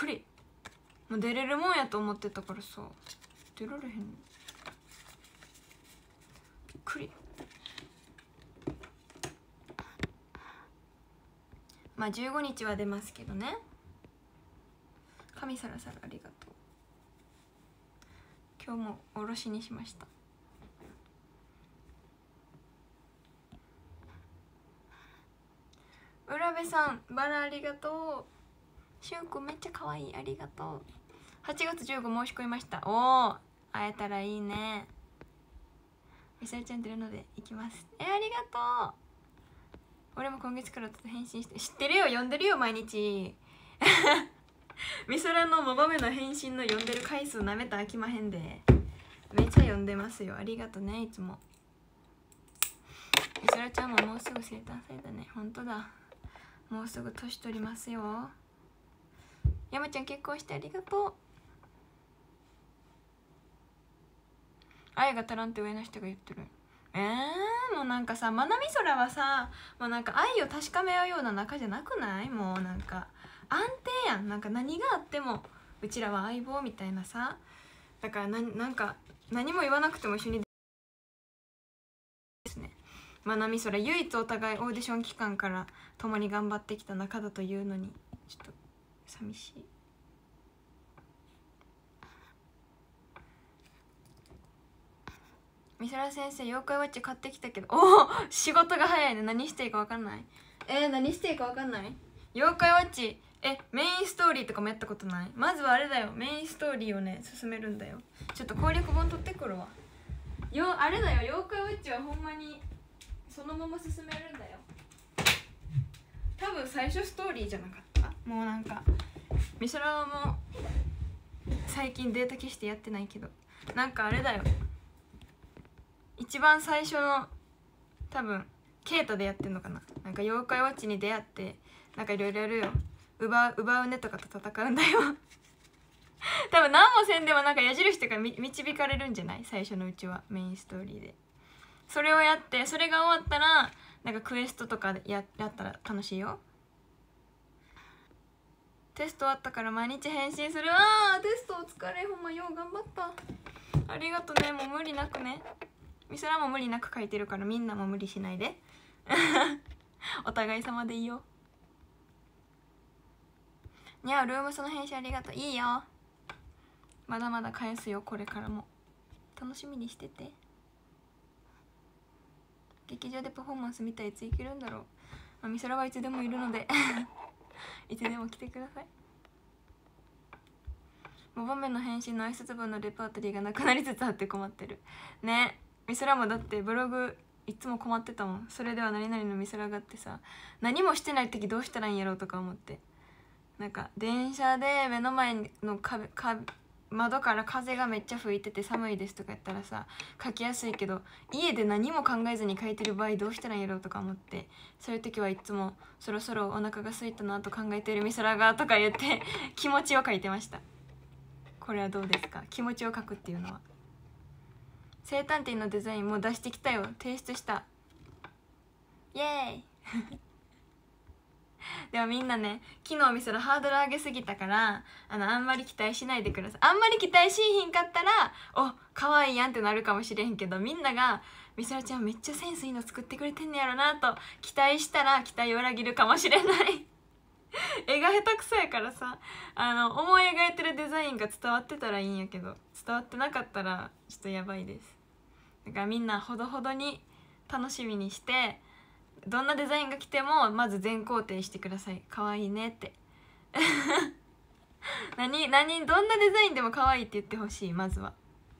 くり。もう出れるもんやと思ってたからさ、出られへんの。びっくり。まあ15日は出ますけどね。神サラサラありがとう。今日もおろしにしました。浦部さんバラありがとう。しゅんくんめっちゃ可愛い、ありがとう。8月15申し込みました。おお、会えたらいいね。みさりちゃん出るので行きます。ありがとう。俺も今月から返信して。知ってるよ、読んでるよ毎日。みそらのモバメの返信の読んでる回数なめたら飽きまへんで。めっちゃ読んでますよ。ありがとね、いつも。みそらちゃんももうすぐ生誕祭だね。ほんとだ、もうすぐ年取りますよ。山ちゃん結婚してありがとう。愛が足らんって上の人が言ってる。もうなんかさ、まなみそらはさ、もうなんか愛を確かめ合うような仲じゃなくない？もうなんか安定やん。なんか何があってもうちらは相棒みたいなさ。だからなんか何も言わなくても一緒にですね。まなみそら唯一お互いオーディション期間から共に頑張ってきた仲だというのにちょっと寂しい。みそら先生、妖怪ウォッチ買ってきたけど、おお、仕事が早いね。何していいか分かんない。何していいか分かんない。妖怪ウォッチ、メインストーリーとかもやったことない。まずはあれだよ、メインストーリーをね進めるんだよ。ちょっと攻略本取ってくるわ。あれだよ、妖怪ウォッチはほんまにそのまま進めるんだよ。多分最初ストーリーじゃなかった。もうなんかみそらも最近データ消してやってないけど、なんかあれだよ、一番最初の多分ケイタでやってんのかな。なんか妖怪ウォッチに出会ってなんかいろいろやるよ。奪うねとかと戦うんだよ。多分何もせんでもなんか矢印とか導かれるんじゃない？最初のうちはメインストーリーでそれをやって、それが終わったらなんかクエストとかやったら楽しいよ。テスト終わったから毎日返信する。テストお疲れ、ほんまよう頑張った。ありがとね。もう無理なくね。みそらも無理なく書いてるからみんなも無理しないで。お互い様でいいよ。にゃルームその返信ありがとう。いいよ、まだまだ返すよ。これからも楽しみにしてて。劇場でパフォーマンス見たらいつ行けるんだろう。みそらはいつでもいるのでいつでも来てください。5番目の返信の挨拶文のレパートリーがなくなりつつあって困ってるね。みそらもだってブログいつも困ってたもん。それでは何々のみそらがってさ、何もしてない時どうしたらいいんやろうとか思って、なんか電車で目の前の窓から風がめっちゃ吹いてて寒いですとかやったらさ書きやすいけど、家で何も考えずに書いてる場合どうしたらいいんやろうとか思って、そういう時はいつもそろそろお腹が空いたなと考えてるみそらがとか言って気持ちを書いてました。これはどうですか、気持ちを書くっていうのは。生誕展のデザインもう出してきたよ、提出した。イエーイでもみんなね、昨日みそらハードル上げすぎたからあんまり期待しないでください。あんまり期待しひんかったらお可愛いやんってなるかもしれへんけど、みんながみそらちゃんめっちゃセンスいいの作ってくれてんねやろなと期待したら期待を裏切るかもしれない絵が下手くそやからさ、思い描いてるデザインが伝わってたらいいんやけど、伝わってなかったらちょっとやばいです。だからみんなほどほどに楽しみにして、どんなデザインが来てもまず全肯定してください。可愛いねってどんなデザインでも可愛いって言ってほしい。まずは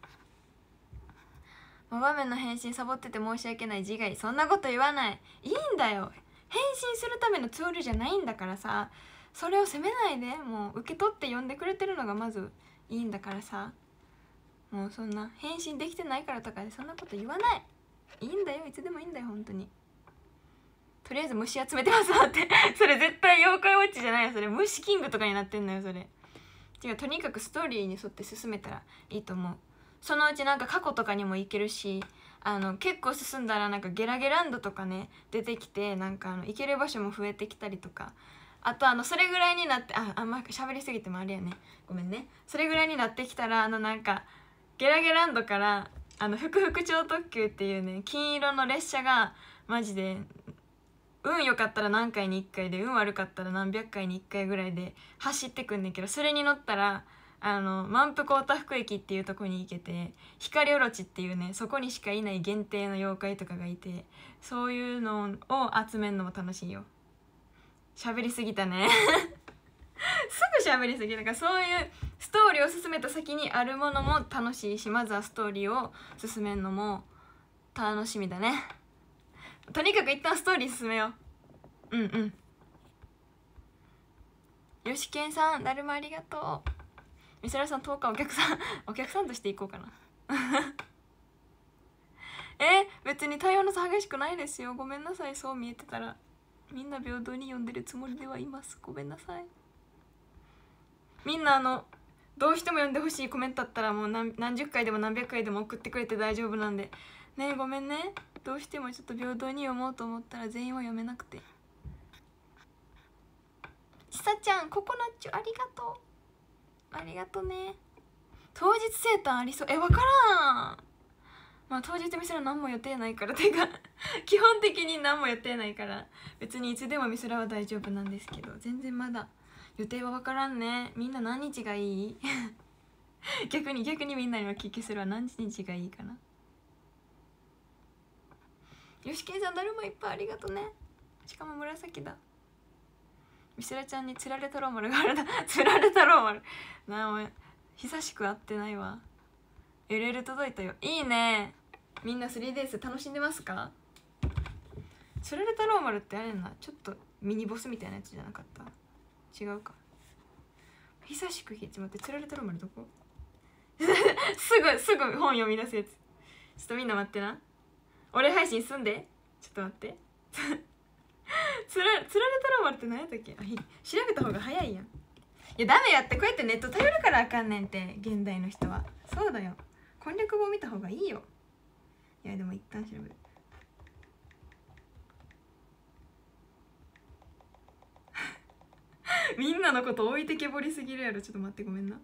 場面の返信サボってて申し訳ない自害。そんなこと言わない。いいんだよ、返信するためのツールじゃないんだからさ、それを責めないで。もう受け取って呼んでくれてるのがまずいいんだからさ、もうそんな返信できてないからとかでそんなこと言わない。いいんだよ、いつでもいいんだよ本当に。とりあえず虫集めてますわってそれ絶対妖怪ウォッチじゃないよ、それ虫キングとかになってんのよ。それ違う、とにかくストーリーに沿って進めたらいいと思う。そのうちなんか過去とかにも行けるし、結構進んだらなんかゲラゲランドとかね出てきて、なんか行ける場所も増えてきたりとか、 あとそれぐらいになってあんま喋りすぎてもあれやね、ごめんね。それぐらいになってきたらなんかゲラゲランドからふくふく超特急っていうね金色の列車がマジで運良かったら何回に1回で運悪かったら何百回に1回ぐらいで走ってくんねんけど、それに乗ったら満腹太田福駅っていうとこに行けて、光オロチっていうねそこにしかいない限定の妖怪とかがいて、そういうのを集めるのも楽しいよ。喋りすぎたねすぐ喋りすぎだから、そういうストーリーを進めた先にあるものも楽しいし、まずはストーリーを進めるのも楽しみだね。とにかく一旦ストーリー進めよう。よしけんさんだるまありがとう。みそらさん10日お客さんとしていこうかな別に対応の差激しくないですよ。ごめんなさい、そう見えてたら。みんな平等に読んでるつもりではいます。ごめんなさい。みんなどうしても読んでほしいコメントあったらもう何十回でも何百回でも送ってくれて大丈夫なんでね。ごめんね、どうしてもちょっと平等に読もうと思ったら全員は読めなくて。ちさちゃんココナッチュありがとう。ありがとね。当日生誕ありそう。わからん。まあ当日みそら何も予定ないからてか基本的に何も予定ないから別にいつでもみそらは大丈夫なんですけど、全然まだ予定は分からんね。みんな何日がいい逆にみんなにお聞きするわ。何日がいいかな。よしけんさんだるまいっぱいありがとね。しかも紫だ。みそらちゃんにつられ太郎丸があるだつられ太郎丸なあ、お前久しく会ってないわ。LL 届いたよ。いいね。みんな 3days 楽しんでますか？つられ太郎丸ってあれやな、ちょっとミニボスみたいなやつじゃなかった？違うか。久しく聞いて、待って、つられ太郎丸どこすぐ本読み出すやつ。ちょっとみんな待ってな。俺配信すんで。ちょっと待ってつられ太郎丸って何やったっけ？調べた方が早いやん。いやダメやって、こうやってネット頼るからあかんねんって、現代の人は。そうだよ、攻略本見た方がいいよ。いやでも一旦調べるみんなのこと置いてけぼりすぎるやろ。ちょっと待って、ごめんな。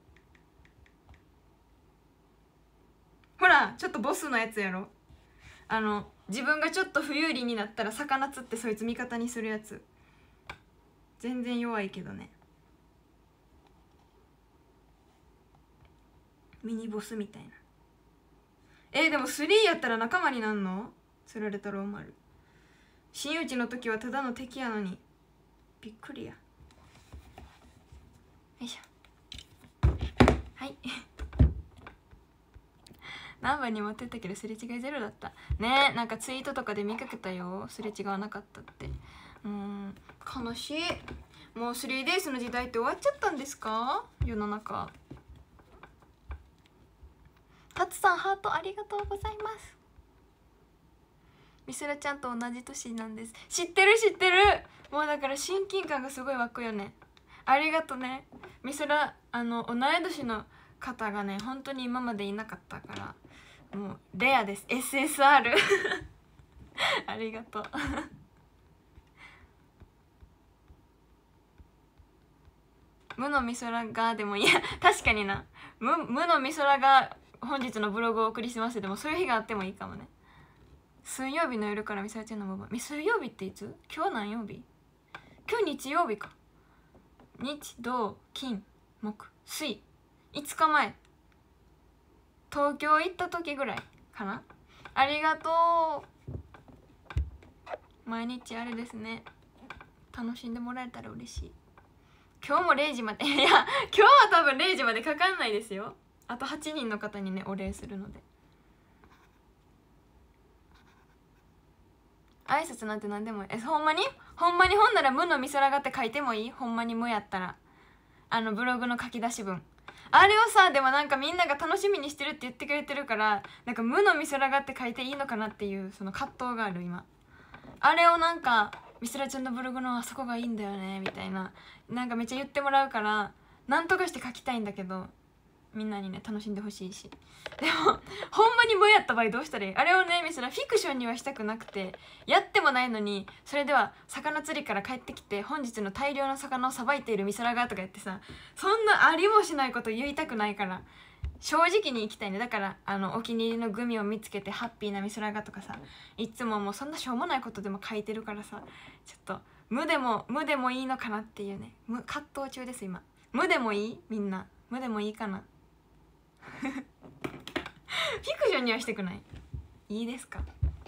ほらちょっとボスのやつやろ。自分がちょっと不有利になったら魚釣ってそいつ味方にするやつ。全然弱いけどね。ミニボスみたいな。でも3やったら仲間になんの？つられたろう丸。真打ちの時はただの敵やのに。びっくりや。よいしょ。はい何番に持ってったけどすれ違いゼロだったね。なんかツイートとかで見かけたよ、すれ違わなかったって。悲しい。もう 3days の時代って終わっちゃったんですか、世の中。タツさんハートありがとうございます。みそらちゃんと同じ年なんです。知ってる。もうだから親近感がすごい湧くよね。ありがとねみそら。同い年の方がね本当に今までいなかったからもうレアです。 SSR ありがとう無のみそらがでもいや確かにな、無のみそらが本日のブログをお送りします。でもそういう日があってもいいかもね。水曜日の夜からみそらちゃんの部分。水曜日っていつ？今日何曜日？今日日曜日か。日土金木水、5日前東京行った時ぐらいかな。ありがとう。毎日あれですね、楽しんでもらえたら嬉しい。今日も0時までいや今日は多分0時までかかんないですよ。あと8人の方にねお礼するので。挨拶なんて何でもいい。ほんまにほんなら無のみそらがって書いてもいい？ほんまに無やったらブログの書き出し文あれをさ、でもなんかみんなが楽しみにしてるって言ってくれてるから、なんか無のみそらがって書いていいのかなっていうその葛藤がある今。あれをなんかみそらちゃんのブログのあそこがいいんだよねみたいな、なんかめっちゃ言ってもらうからなんとかして書きたいんだけど、 みんなにね楽しんでほしいし。でもほんまに無やった場合どうしたらいい？あれをねミスラフィクションにはしたくなくて、やってもないのにそれでは魚釣りから帰ってきて本日の大量の魚をさばいているミスラがとか言ってさ、そんなありもしないこと言いたくないから正直に行きたいね。だからお気に入りのグミを見つけてハッピーなミスラがとかさ、いつももうそんなしょうもないことでも書いてるからさ、ちょっと無でもいいのかなっていうね、葛藤中です今。無でもいい？みんな無でもいいかなフィクションにはしてくない？いいですか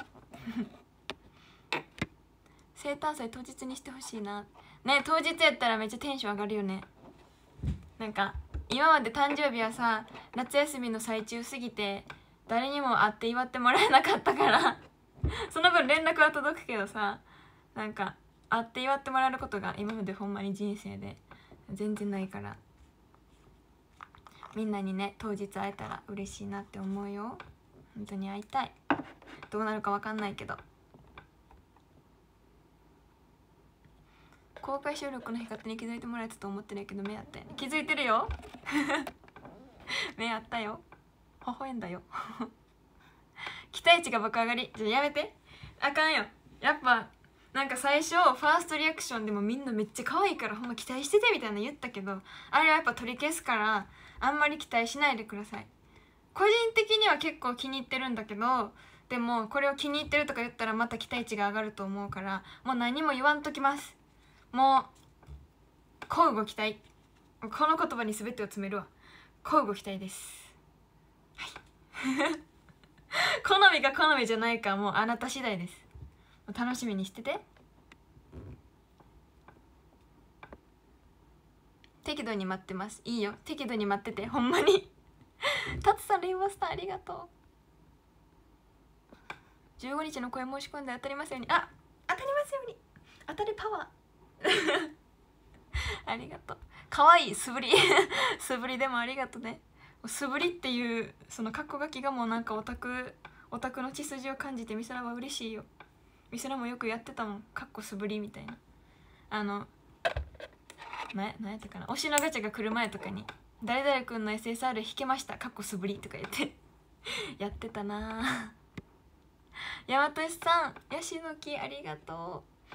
生誕祭当日にしてほしいな。ね、当日やったらめっちゃテンション上がるよね。なんか今まで誕生日はさ夏休みの最中すぎて誰にも会って祝ってもらえなかったからその分連絡は届くけどさ、なんか会って祝ってもらえることが今までほんまに人生で全然ないから、みんなにね当日会えたら嬉しいなって思うよ。本当に会いたい。どうなるか分かんないけど。公開収録の日勝手に気づいてもらえたと思ってるけど目あったよね。気づいてるよ目あったよ。微笑んだよ期待値が爆上がり。じゃあやめて、あかんよ。やっぱなんか最初ファーストリアクションでもみんなめっちゃ可愛いからほんま期待しててみたいな言ったけど、あれはやっぱ取り消すからあんまり期待しないでください。個人的には結構気に入ってるんだけど、でもこれを気に入ってるとか言ったらまた期待値が上がると思うから、もう何も言わんときます。もう乞うご期待。この言葉に全てを詰めるわ。乞うご期待です。はい好みか好みじゃないかもうあなた次第です。楽しみにしてて。適度に待ってます。いいよ適度に待っててほんまにタツさんレインボースターありがとう。15日の声申し込んで当たりますように。あ、当たりますように。当たりパワーありがとう。かわいい素振り素振りでもありがとうね。素振りっていうそのカッコ書きがもうなんかオタクの血筋を感じてミスラは嬉しいよ。ミスラもよくやってたもん、カッコ素振りみたいな。なんやったかな、推しのガチャが来る前とかに誰々くんの SSR 引けましたカッコ素振りとか言ってやってたな大和さんヤシの木ありがとう。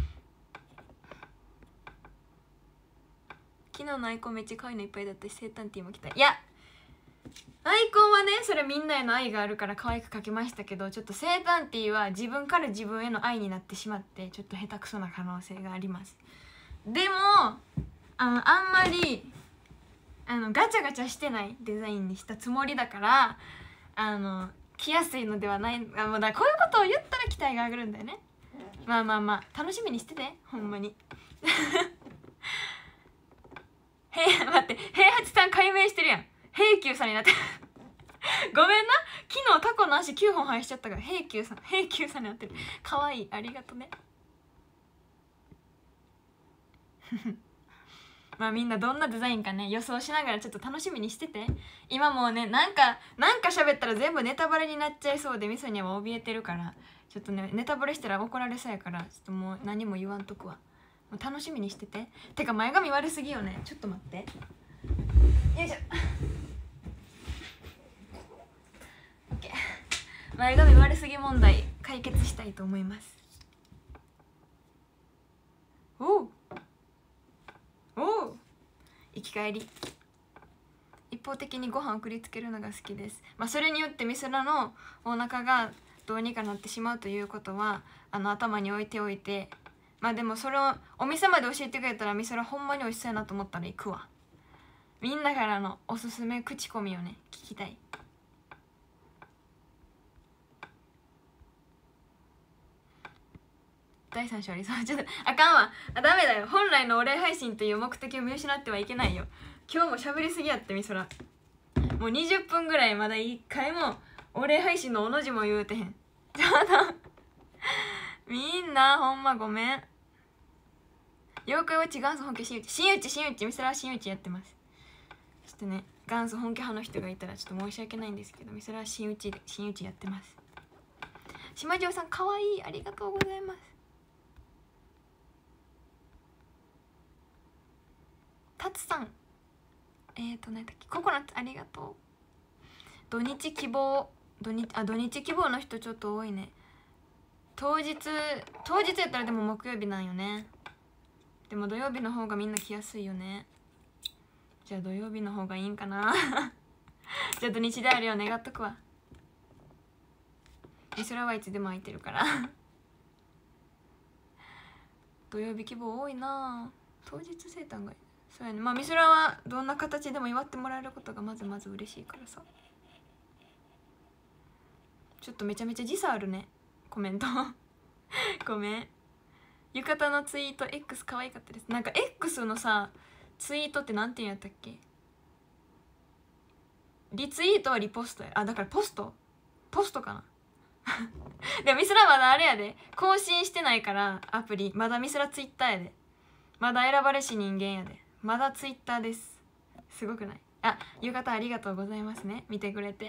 昨日のアイコンめっちゃ可愛いのいっぱいだったし生誕ティーも来た。いやアイコンはねそれみんなへの愛があるから可愛く描けましたけど、ちょっと生誕ティーは自分から自分への愛になってしまってちょっと下手くそな可能性があります。でもあんまりガチャガチャしてないデザインにしたつもりだから着やすいのではない。だからこういうことを言ったら期待が上がるんだよね。まあ楽しみにしててほんまに待って平八さん解明してるやん。平久さんになってごめんな、昨日タコの足9本生やしちゃったから平久さんになってる。かわいい、ありがとねまあみんなどんなデザインかね予想しながらちょっと楽しみにしてて。今もうねなんか喋ったら全部ネタバレになっちゃいそうでみそには怯えてるから、ちょっとねネタバレしたら怒られそうやからちょっともう何も言わんとくわ。もう楽しみにしてて。てか前髪悪すぎよね。ちょっと待ってよいしょ前髪悪すぎ問題解決したいと思います。おう生き返り。一方的にご飯を送りつけるのが好きです。それによってミスラのお腹がどうにかなってしまうということは頭に置いておいて、でもそれをお店まで教えてくれたらミスラほんまに美味しそうやなと思ったら行くわ。みんなからのおすすめ口コミをね聞きたい。第3章ありそう。ちょっとあかんわ。ダメだよ。本来のお礼配信という目的を見失ってはいけないよ。今日も喋りすぎやってみそら。もう20分ぐらいまだ1回もお礼配信のおの字も言うてへん。ちょっとみんなほんまごめん。妖怪ウォッチ元祖本家真打ちミスラは真打ちやってます。ちょっとね元祖本家派の人がいたらちょっと申し訳ないんですけど、ミスラは真打ちやってます。島城さんかわいい、ありがとうございます。タツさん何だっけ、ココナッツありがとう。土日希望、土日希望の人ちょっと多いね。当日やったらでも木曜日なんよね。でも土曜日の方がみんな来やすいよね。じゃあ土曜日の方がいいんかなじゃあ土日であるよう願っとくわ。美空はいつでも空いてるから土曜日希望多いな。当日生誕がそうやね。まあ美空はどんな形でも祝ってもらえることがまず嬉しいからさ。ちょっとめちゃめちゃ時差あるねコメントごめん。浴衣のツイート X 可愛かったです。なんか X のさツイートってなんて言うんやったっけ。リツイートはリポストや。あ、だからポストかなでもミスラまだあれやで、更新してないからアプリ。まだミスラツイッターやで。まだ選ばれし人間やで。まだツイッターです。すごくない？あ、浴衣ありがとうございますね、見てくれて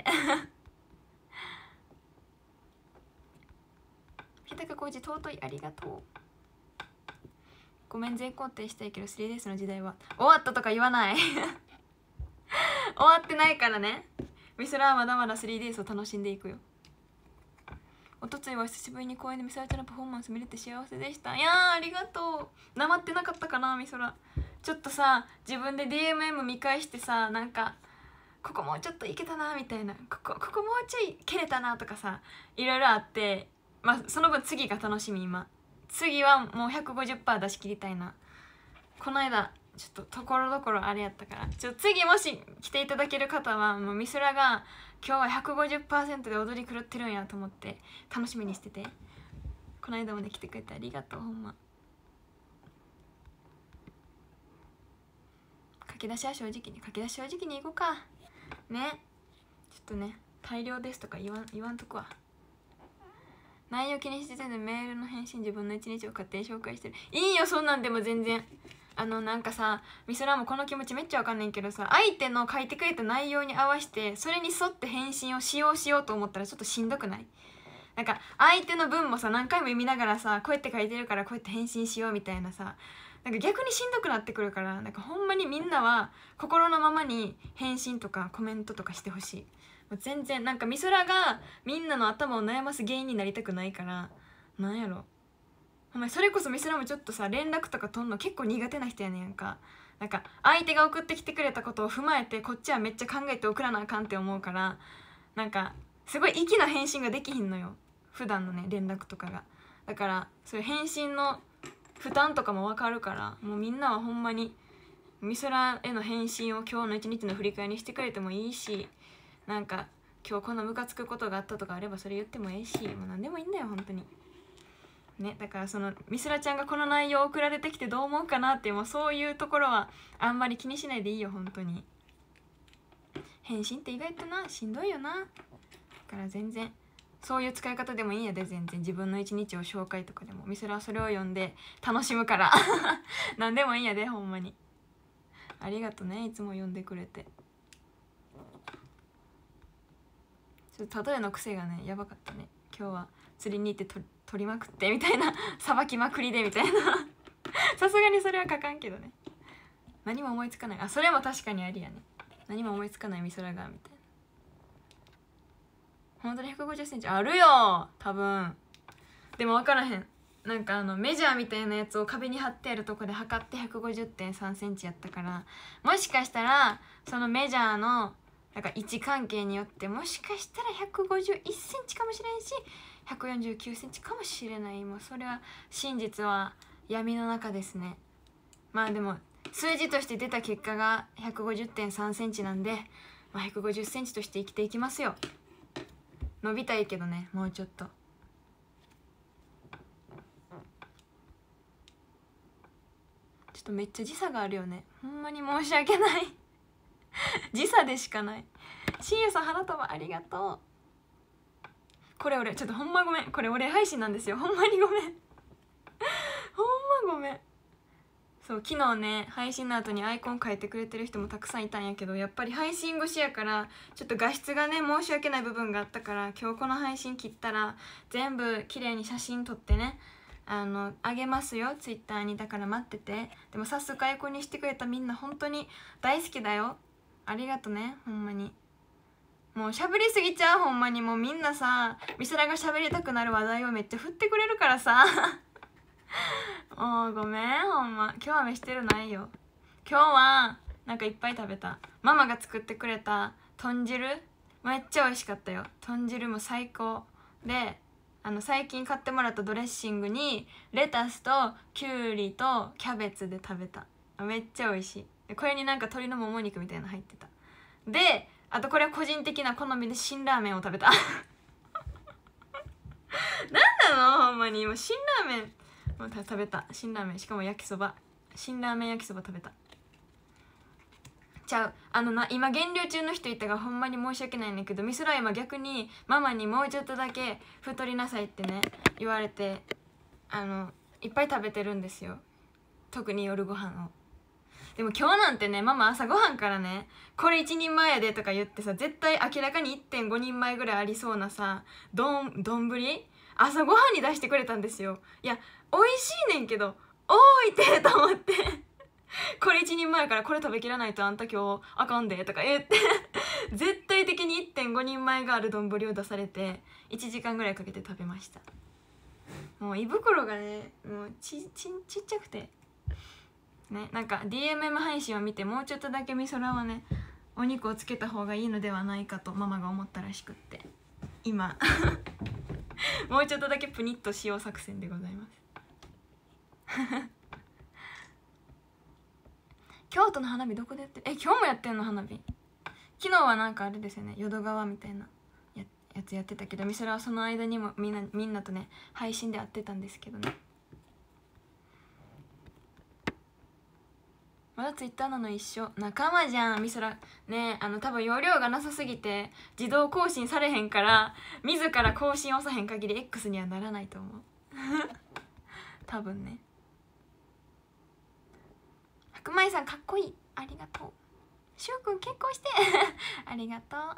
日高浩二尊い、ありがとう。ごめん、全肯定したいけど 3DS の時代は終わったとか言わない終わってないからね。ミスラはまだまだ 3DS を楽しんでいくよ。おとついは久しぶりに公園でミスラちゃんのパフォーマンス見れて幸せでした。いやーありがとう。なまってなかったかなミスラ。ちょっとさ自分で DMM 見返してさ、なんかここもうちょっといけたなみたいな、ここもうちょい蹴れたなとかさ、いろいろあって、まあその分次が楽しみ。今次はもう 150% 出し切りたいな。この間ちょっとところどころあれやったから、次もし来ていただける方はもうミスラが今日は 150% で踊り狂ってるんやと思って楽しみにしてて。この間もね来てくれてありがとうほんま。書き出しは正直にいこうかね。ちょっとね大量ですとか言わんとこは。内容気にしててメールの返信自分の一日を勝手に紹介してる。いいよそんなんでも全然。なんかさミスラもこの気持ちめっちゃわかんないけどさ、相手の書いてくれた内容に合わせてそれに沿って返信をしようと思ったらちょっとしんどくない？なんか相手の文もさ何回も読みながらさ、こうやって書いてるからこうやって返信しようみたいなさ、なんか逆にしんどくなってくるから、なんかほんまにみんなは心のままに返信とかコメントとかしてほしい。もう全然なんかミソラがみんなの頭を悩ます原因になりたくないから、なんやろ、お前それこそミスラもちょっとさ連絡とか取んの結構苦手な人やねんか。なんか相手が送ってきてくれたことを踏まえてこっちはめっちゃ考えて送らなあかんって思うから、なんかすごい粋な返信ができひんのよ普段のね連絡とかが。だからそういう返信の負担とかも分かるから、もうみんなはほんまにミスラへの返信を今日の一日の振り返りにしてくれてもいいし、なんか今日こんなムカつくことがあったとかあればそれ言ってもいいし、もう何でもいいんだよ本当にね。だからそのミスラちゃんがこの内容送られてきてどう思うかなっていう、もうそういうところはあんまり気にしないでいいよ本当に。返信って意外となしんどいよな。だから全然そういう使い方でもいいんやで。全然自分の一日を紹介とかでもミスラはそれを読んで楽しむから何でもいいんやでほんまに。ありがとねいつも読んでくれて。ちょっと例えの癖がねやばかったね。今日は釣りに行って取りまくってみたいなさばきまくりでみたいなさすがにそれは書かんけどね。何も思いつかない。あ、それも確かにありやね。何も思いつかない美空がみたいな。本当に150センチあるよ多分。でも分からへん。なんかメジャーみたいなやつを壁に貼ってあるとこで測って 150.3 センチやったから、もしかしたらそのメジャーのなんか位置関係によってもしかしたら151センチかもしれんし149センチかもしれない。もうそれは真実は闇の中ですね。まあでも数字として出た結果が 150.3 センチなんで、まあ、150センチとして生きていきますよ。伸びたいけどねもうちょっと。ちょっとめっちゃ時差があるよねほんまに申し訳ない時差でしかない。しんゆさん花束ありがとう。これ俺ちょっとほんまごめん、これ俺配信なんですよほんまにごめんほんまごめん。そう昨日ね配信の後にアイコン変えてくれてる人もたくさんいたんやけど、やっぱり配信越しやからちょっと画質がね申し訳ない部分があったから、今日この配信切ったら全部綺麗に写真撮ってねあげますよツイッターに。だから待ってて。でも早速アイコンにしてくれたみんな本当に大好きだよ。 ありがとね、ほんまに。もう喋りすぎちゃう、ほんまに。もうみんなさ、みそらが喋りたくなる話題をめっちゃ振ってくれるからさもうごめん、ほんま。今日は飯テロないよ。今日はなんかいっぱい食べた。ママが作ってくれた豚汁めっちゃ美味しかったよ。豚汁も最高で、最近買ってもらったドレッシングにレタスとキュウリとキャベツで食べた。めっちゃ美味しい。これになんか鶏のもも肉みたいなの入ってた。で、あとこれは個人的な好みで辛ラーメンを食べたなんなのほんまに。もう辛ラーメンも食べた。辛ラーメン、しかも焼きそば、辛ラーメン焼きそば食べた。ちゃう、今減量中の人いたがほんまに申し訳ないんだけど、みそら今逆にママにもうちょっとだけ太りなさいってね言われて、いっぱい食べてるんですよ、特に夜ご飯を。でも今日なんてね、ママ朝ごはんからね、これ1人前やでとか言ってさ、絶対明らかに 1.5 人前ぐらいありそうなさ丼朝ごはんに出してくれたんですよ。いや美味しいねんけど多いってと思ってこれ1人前からこれ食べきらないとあんた今日あかんでとか言って絶対的に 1.5 人前がある丼を出されて1時間ぐらいかけて食べました。もう胃袋がね、もうちっちゃくてね、なんか DMM 配信を見てもうちょっとだけみそらはねお肉をつけた方がいいのではないかとママが思ったらしくって、今もうちょっとだけプニッとしよう作戦でございます京都の花火どこでやってる？今日もやってんの花火？昨日はなんかあれですよね、淀川みたいなやつやってたけど、みそらはその間にもみんなとね配信で会ってたんですけどね。まだツイッターなの一緒、仲間じゃんみそらね。多分容量がなさすぎて自動更新されへんから、自ら更新押さへん限り X にはならないと思う多分ね。白米さんかっこいい、ありがとう。しゅうくん結婚してありがとう。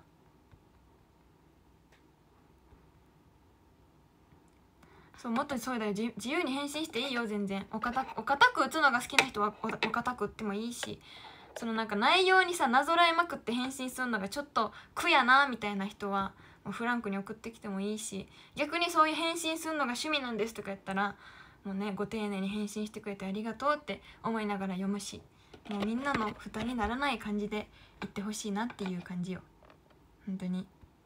そう、もっとそうだよ、自由に変身していいよ全然。お堅く打つのが好きな人はお堅く打ってもいいし、そのなんか内容にさなぞらえまくって変身するのがちょっと苦やなみたいな人はもうフランクに送ってきてもいいし、逆にそういう変身するのが趣味なんですとかやったらもうね、ご丁寧に返信してくれてありがとうって思いながら読むし、もうみんなの負担にならない感じで言ってほしいなっていう感じよ、本当に。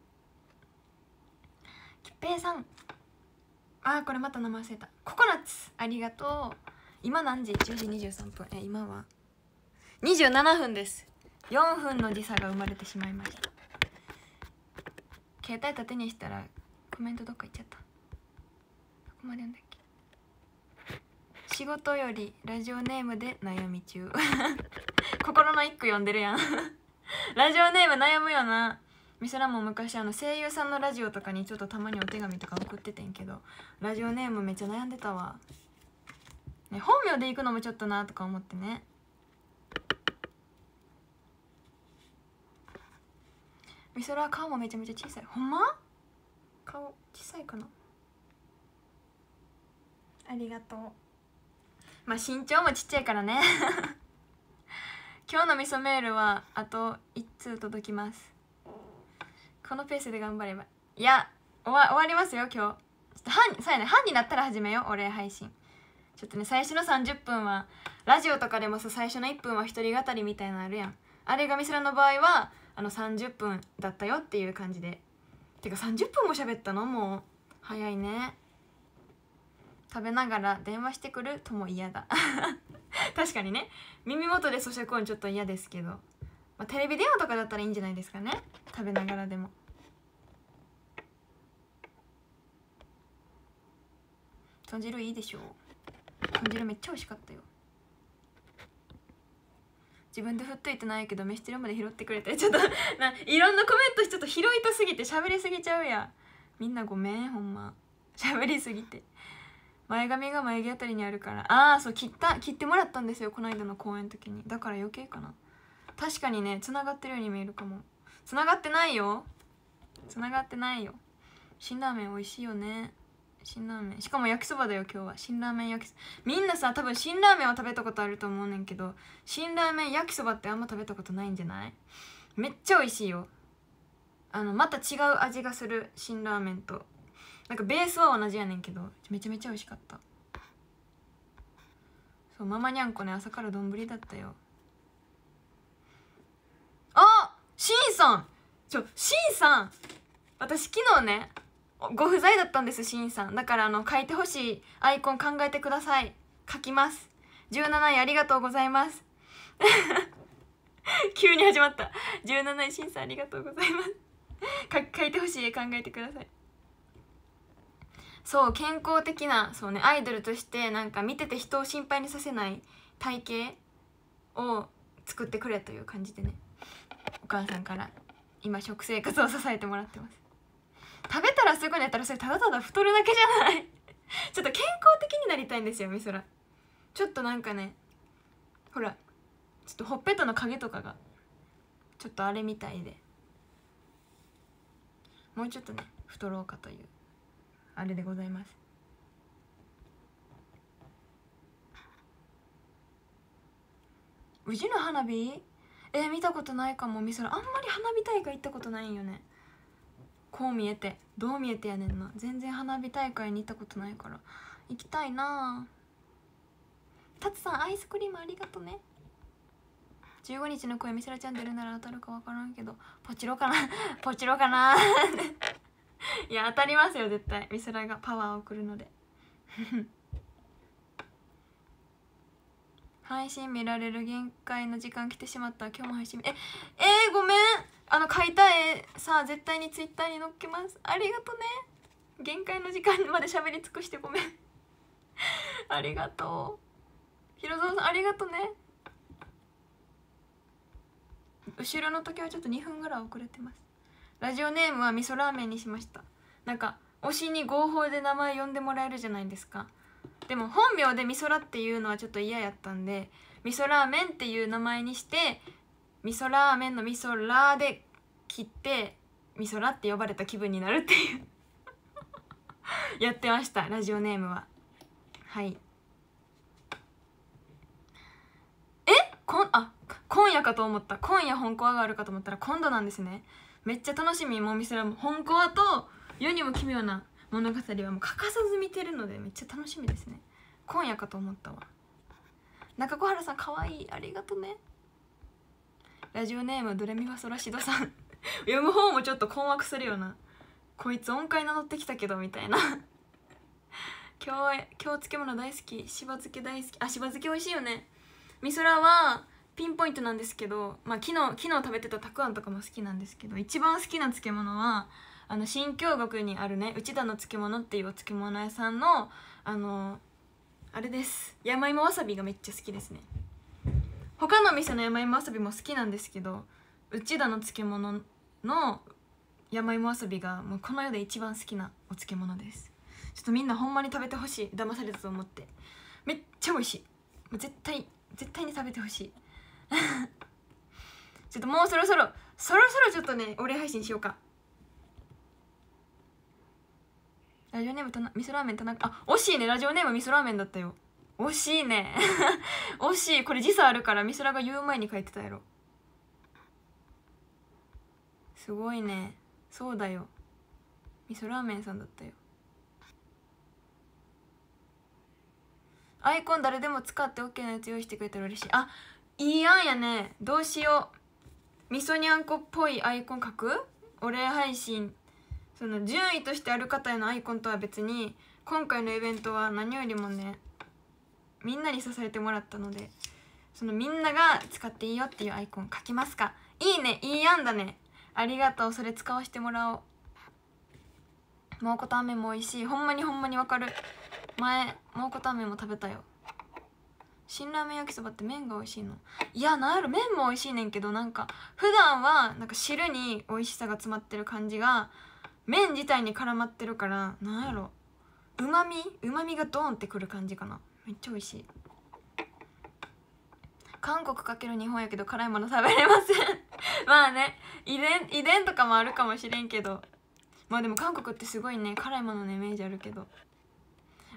きっぺいさん、これまた名前忘れた。ココナッツありがとう。今何時？10時23分。今は27分です。4分の時差が生まれてしまいました。携帯縦にしたらコメントどっか行っちゃった。どこまで読んだっけ？仕事よりラジオネームで悩み中心の一句読んでるやんラジオネーム悩むよな。みそらも昔声優さんのラジオとかにちょっとたまにお手紙とか送っててんけど、ラジオネームめっちゃ悩んでたわ、ね、本名で行くのもちょっとなとか思ってね。みそらは顔もめちゃめちゃ小さい。ほんま？顔小さいかな。ありがとう。まあ身長もちっちゃいからね今日のみそメールはあと1通届きます。このペースで頑張れば、いや終わりますよ今日。ちょっとそうやね、半になったら始めようお礼配信。ちょっとね、最初の30分はラジオとかでもさ、最初の1分は一人語りみたいなのあるやん。あれがみそらの場合は30分だったよっていう感じで。てか30分も喋ったの？もう早いね。食べながら電話してくるとも嫌だ確かにね、耳元で咀嚼音ちょっと嫌ですけど、まあ、テレビ電話とかだったらいいんじゃないですかね、食べながらでも。豚汁いいでしょ。豚汁めっちゃ美味しかったよ。自分で振っといてないけど飯テロまで拾ってくれて、ちょっといろんなコメントちょっと拾いたすぎて喋りすぎちゃうや。みんなごめん、ほんま喋りすぎて。前髪が眉毛あたりにあるから、そう切ってもらったんですよ、この間の公演の時に。だから余計かな。確かにね、つながってるように見えるかも。つながってないよ、つながってないよ。辛ラーメン美味しいよね。 辛ラーメン、しかも焼きそばだよ今日は。辛ラーメン焼きそば、みんなさ多分辛ラーメンは食べたことあると思うねんけど、辛ラーメン焼きそばってあんま食べたことないんじゃない？めっちゃ美味しいよ。また違う味がする。辛ラーメンとなんかベースは同じやねんけど、めちゃめちゃ美味しかった。そう、ママにゃんこね、朝から丼だったよ。あ、しんさん、しんさん、私昨日ねご不在だったんです、しんさん。だから書いてほしいアイコン考えてください。書きます。17位ありがとうございます急に始まった。17位しんさんありがとうございます書いてほしい絵考えてください。そう、健康的な、そうね、アイドルとしてなんか見てて人を心配にさせない体型を作ってくれという感じでね、お母さんから今食生活を支えてもらってます。食べたらすぐ寝たらそれただただ太るだけじゃないちょっと健康的になりたいんですよ、みそら。ちょっとなんかね、ほらちょっとほっぺたの影とかがちょっとあれみたいで、もうちょっとね太ろうかというあれでございます。宇治の花火見たことないかも。みそらあんまり花火大会行ったことないんよね。こう見えてどう見えてやねんな。全然花火大会に行ったことないから行きたいな。たつさんアイスクリームありがとね。15日の声みそらちゃん出るなら当たるか分からんけどポチロかなポチロかないや当たりますよ絶対。みそらがパワーを送るので配信見られる限界の時間来てしまった。今日も配信ごめん、描いた絵さ絶対にツイッターに載っけます。ありがとね。限界の時間まで喋り尽くしてごめんありがとう。ひろぞうさんありがとね。後ろの時はちょっと2分ぐらい遅れてます。ラジオネームは味噌ラーメンにしました。なんか推しに合法で名前呼んでもらえるじゃないですか。でも本名でみそらっていうのはちょっと嫌やったんで、味噌ラーメンっていう名前にして、味噌ラーメンの味噌ラーで切って味噌ラって呼ばれた気分になるっていうやってました。ラジオネームは。はい。今夜かと思った。今夜本コアがあるかと思ったら今度なんですね。めっちゃ楽しみ。もうみそらも本コアと世にも奇妙な物語はもう欠かさず見てるのでめっちゃ楽しみですね。今夜かと思ったわ。中小原さんかわいい、ありがとね。ラジオネームドレミファソラシドさん読む方もちょっと困惑するよな。こいつ音階名乗ってきたけどみたいな今日漬物大好き。しば漬け大好き。しば漬け美味しいよね。みそらはピンポイントなんですけど、昨日食べてたたくあんとかも好きなんですけど、一番好きな漬物は新京極にあるね内田の漬物っていうお漬物屋さんのあれです。山芋わさびがめっちゃ好きですね。他の店の山芋わさびも好きなんですけど、内田の漬物の山芋わさびがもうこの世で一番好きなお漬物です。ちょっとみんなほんまに食べてほしい。騙されたと思って。めっちゃ美味しい。もう絶対に食べてほしいちょっともうそろそろちょっとねお礼配信しようか。ラジオネーム味噌ラーメン田中。惜しいね。ラジオネーム味噌ラーメンだったよ。惜しいね惜しい。これ時差あるから味噌ラが言う前に書いてたやろ。すごいね。そうだよ、味噌ラーメンさんだったよ。アイコン誰でも使って OK なやつ用意してくれたら嬉しい。いい案やね。どうしよう。味噌にゃんこっぽいアイコン書く？お礼配信その順位としてある方へのアイコンとは別に、今回のイベントは何よりもねみんなに支えてもらったので、そのみんなが使っていいよっていうアイコン書きますか？いいね、いい案だね。ありがとう。それ使わせてもらおう。蒙古タンメンも美味しい。ほんまにわかる。前蒙古タンメンも食べたよ。辛ラーメン焼きそばって麺が美味しいの？いや、なんやろ、麺も美味しいねんけど、なんか普段はなんか汁に美味しさが詰まってる感じが麺自体に絡まってるから、なんやろ、うまみがドーンってくる感じかな。めっちゃ美味しい。韓国×日本やけど辛いもの食べれませんまあね、遺伝とかもあるかもしれんけど、まあでも韓国ってすごいね辛いもののイメージあるけど、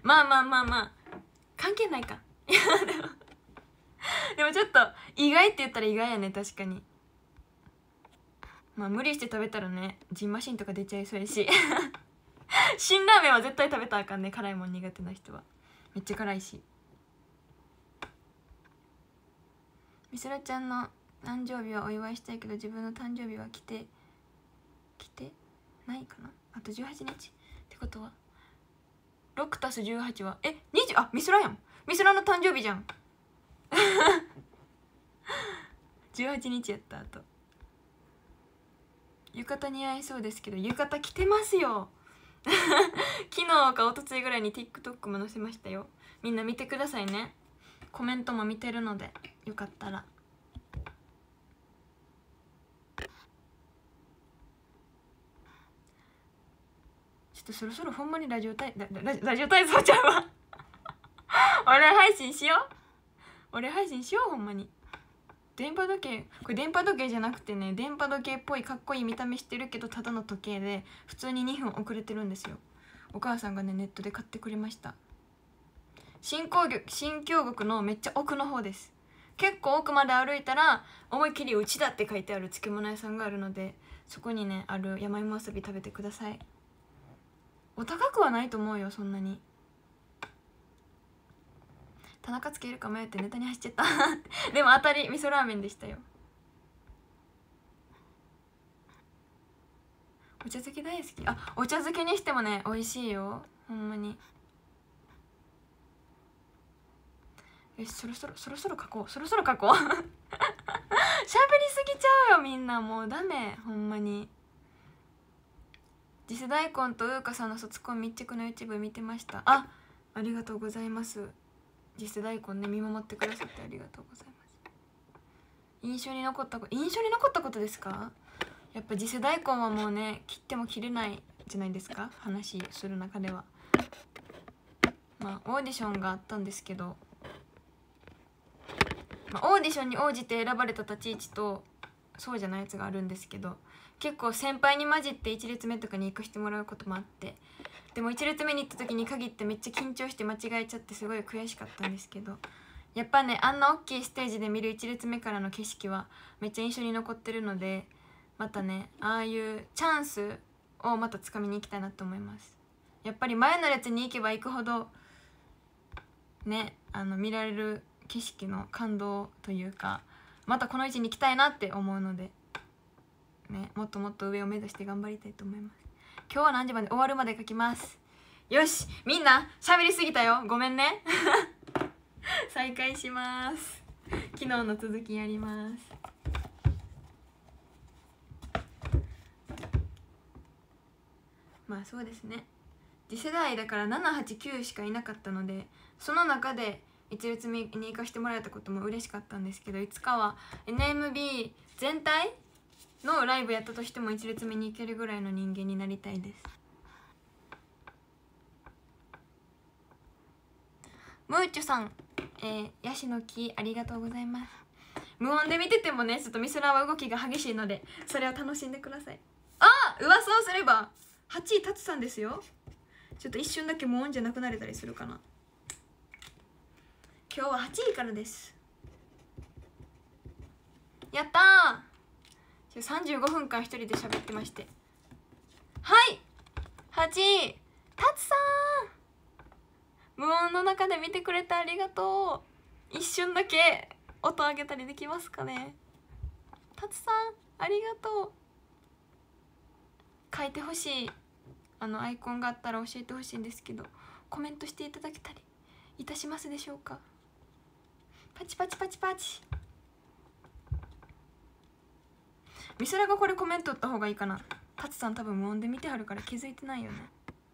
まあまあまあまあ関係ないか。いやでもちょっと意外って言ったら意外やね。確かにまあ無理して食べたらねジンマシンとか出ちゃいそうやし辛ラーメンは絶対食べたらあかんね。辛いもん苦手な人は。めっちゃ辛いし。みそらちゃんの誕生日はお祝いしたいけど自分の誕生日は来てないかな。あと18日ってことは 6+18 は20。あ、みそらやん。みそらの誕生日じゃん18日やった。あと浴衣似合いそうですけど浴衣着てますよ昨日か一昨日ぐらいに TikTok も載せましたよ。みんな見てくださいね。コメントも見てるのでよかったら。ちょっとそろそろほんまにラジオ体操ちゃうわ俺配信しようほんまに。電波時計、これ電波時計じゃなくてね、電波時計っぽいかっこいい見た目してるけどただの時計で普通に2分遅れてるんですよ。お母さんがねネットで買ってくれました。新京極のめっちゃ奥の方です。結構奥まで歩いたら思いっきりうちだって書いてある漬物屋さんがあるので、そこにねある山芋わさび食べてください。お高くはないと思うよそんなに。田中つけるか迷ってネタに走っちゃったでも当たり味噌ラーメンでしたよ。お茶漬け大好き。あ、お茶漬けにしてもね美味しいよほんまに。よし、そろそろ書こうしゃべりすぎちゃうよみんな。もうダメほんまに。次世大根とウーカさんの卒コン密着の YouTube 見てました。ありがとうございます。次世大根ね見守ってくださってありがとうございます。印象に残ったことですか。やっぱ次世大根はもうね切っても切れないじゃないですか。話する中ではまあオーディションがあったんですけど、オーディションに応じて選ばれた立ち位置とそうじゃないやつがあるんですけど、結構先輩に混じって1列目とかに行かしてもらうこともあって、でも1列目に行った時に限ってめっちゃ緊張して間違えちゃってすごい悔しかったんですけど、やっぱねあんな大きいステージで見る1列目からの景色はめっちゃ印象に残ってるので、またねああいうチャンスをまたつかみに行きたいなと思います。やっぱり前の列に行けば行くほどね見られる景色の感動というか、またこの位置に行きたいなって思うのでね、もっともっと上を目指して頑張りたいと思います。今日は何時まで？終わるまで書きます。よし、みんな喋りすぎたよ、ごめんね再開します。昨日の続きやります。まあそうですね、次世代だから789しかいなかったので、その中で一列目に行かしてもらえたことも嬉しかったんですけど、いつかは NMB 全体のライブやったとしても一列目に行けるぐらいの人間になりたいです。ムーチュさん、ヤシの木ありがとうございます。無音で見ててもねちょっとミスラーは動きが激しいのでそれを楽しんでください。噂をすれば8位タツさんですよ。ちょっと一瞬だけ無音じゃなくなれたりするかな。今日は8位からです。やったー。35分間一人で喋ってまして、はい8位タツさん、無音の中で見てくれてありがとう。一瞬だけ音上げたりできますかね。タツさんありがとう。書いてほしいアイコンがあったら教えてほしいんですけど、コメントしていただけたりいたしますでしょうか。パチパチパチパチ。ミスラがこれコメント打った方がいいかな。タツさん多分無音で見てはるから気づいてないよね。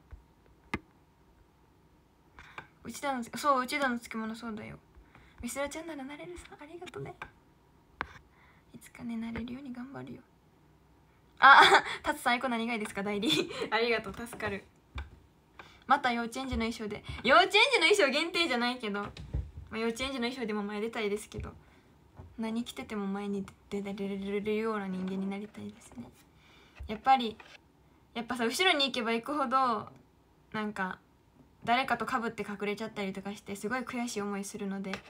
内田の漬物そうだよ。ミスラちゃんならなれるさんありがとね。いつかねなれるように頑張るよ。タツさんアイコン何がいいですか代理ありがとう助かる。また幼稚園児の衣装で、幼稚園児の衣装限定じゃないけど、幼稚園児の衣装でも前出たいですけど、何着てても前に出られるような人間になりたいですね。やっぱさ後ろに行けば行くほどなんか誰かとかぶって隠れちゃったりとかしてすごい悔しい思いするので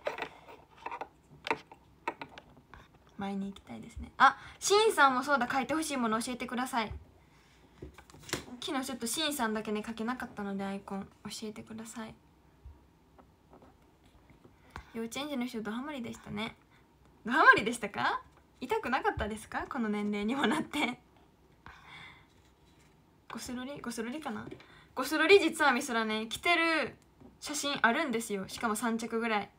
前に行きたいですね。あ、しんさんもそうだ、書いてほしいもの教えてください。昨日ちょっとしんさんだけね書けなかったのでアイコン教えてください。幼稚園児の人ドハマりでしたね。ドハマりでしたか？痛くなかったですか？この年齢にもなってゴスロリかな。ゴスロリ実はみそらね着てる写真あるんですよ。しかも3着ぐらい。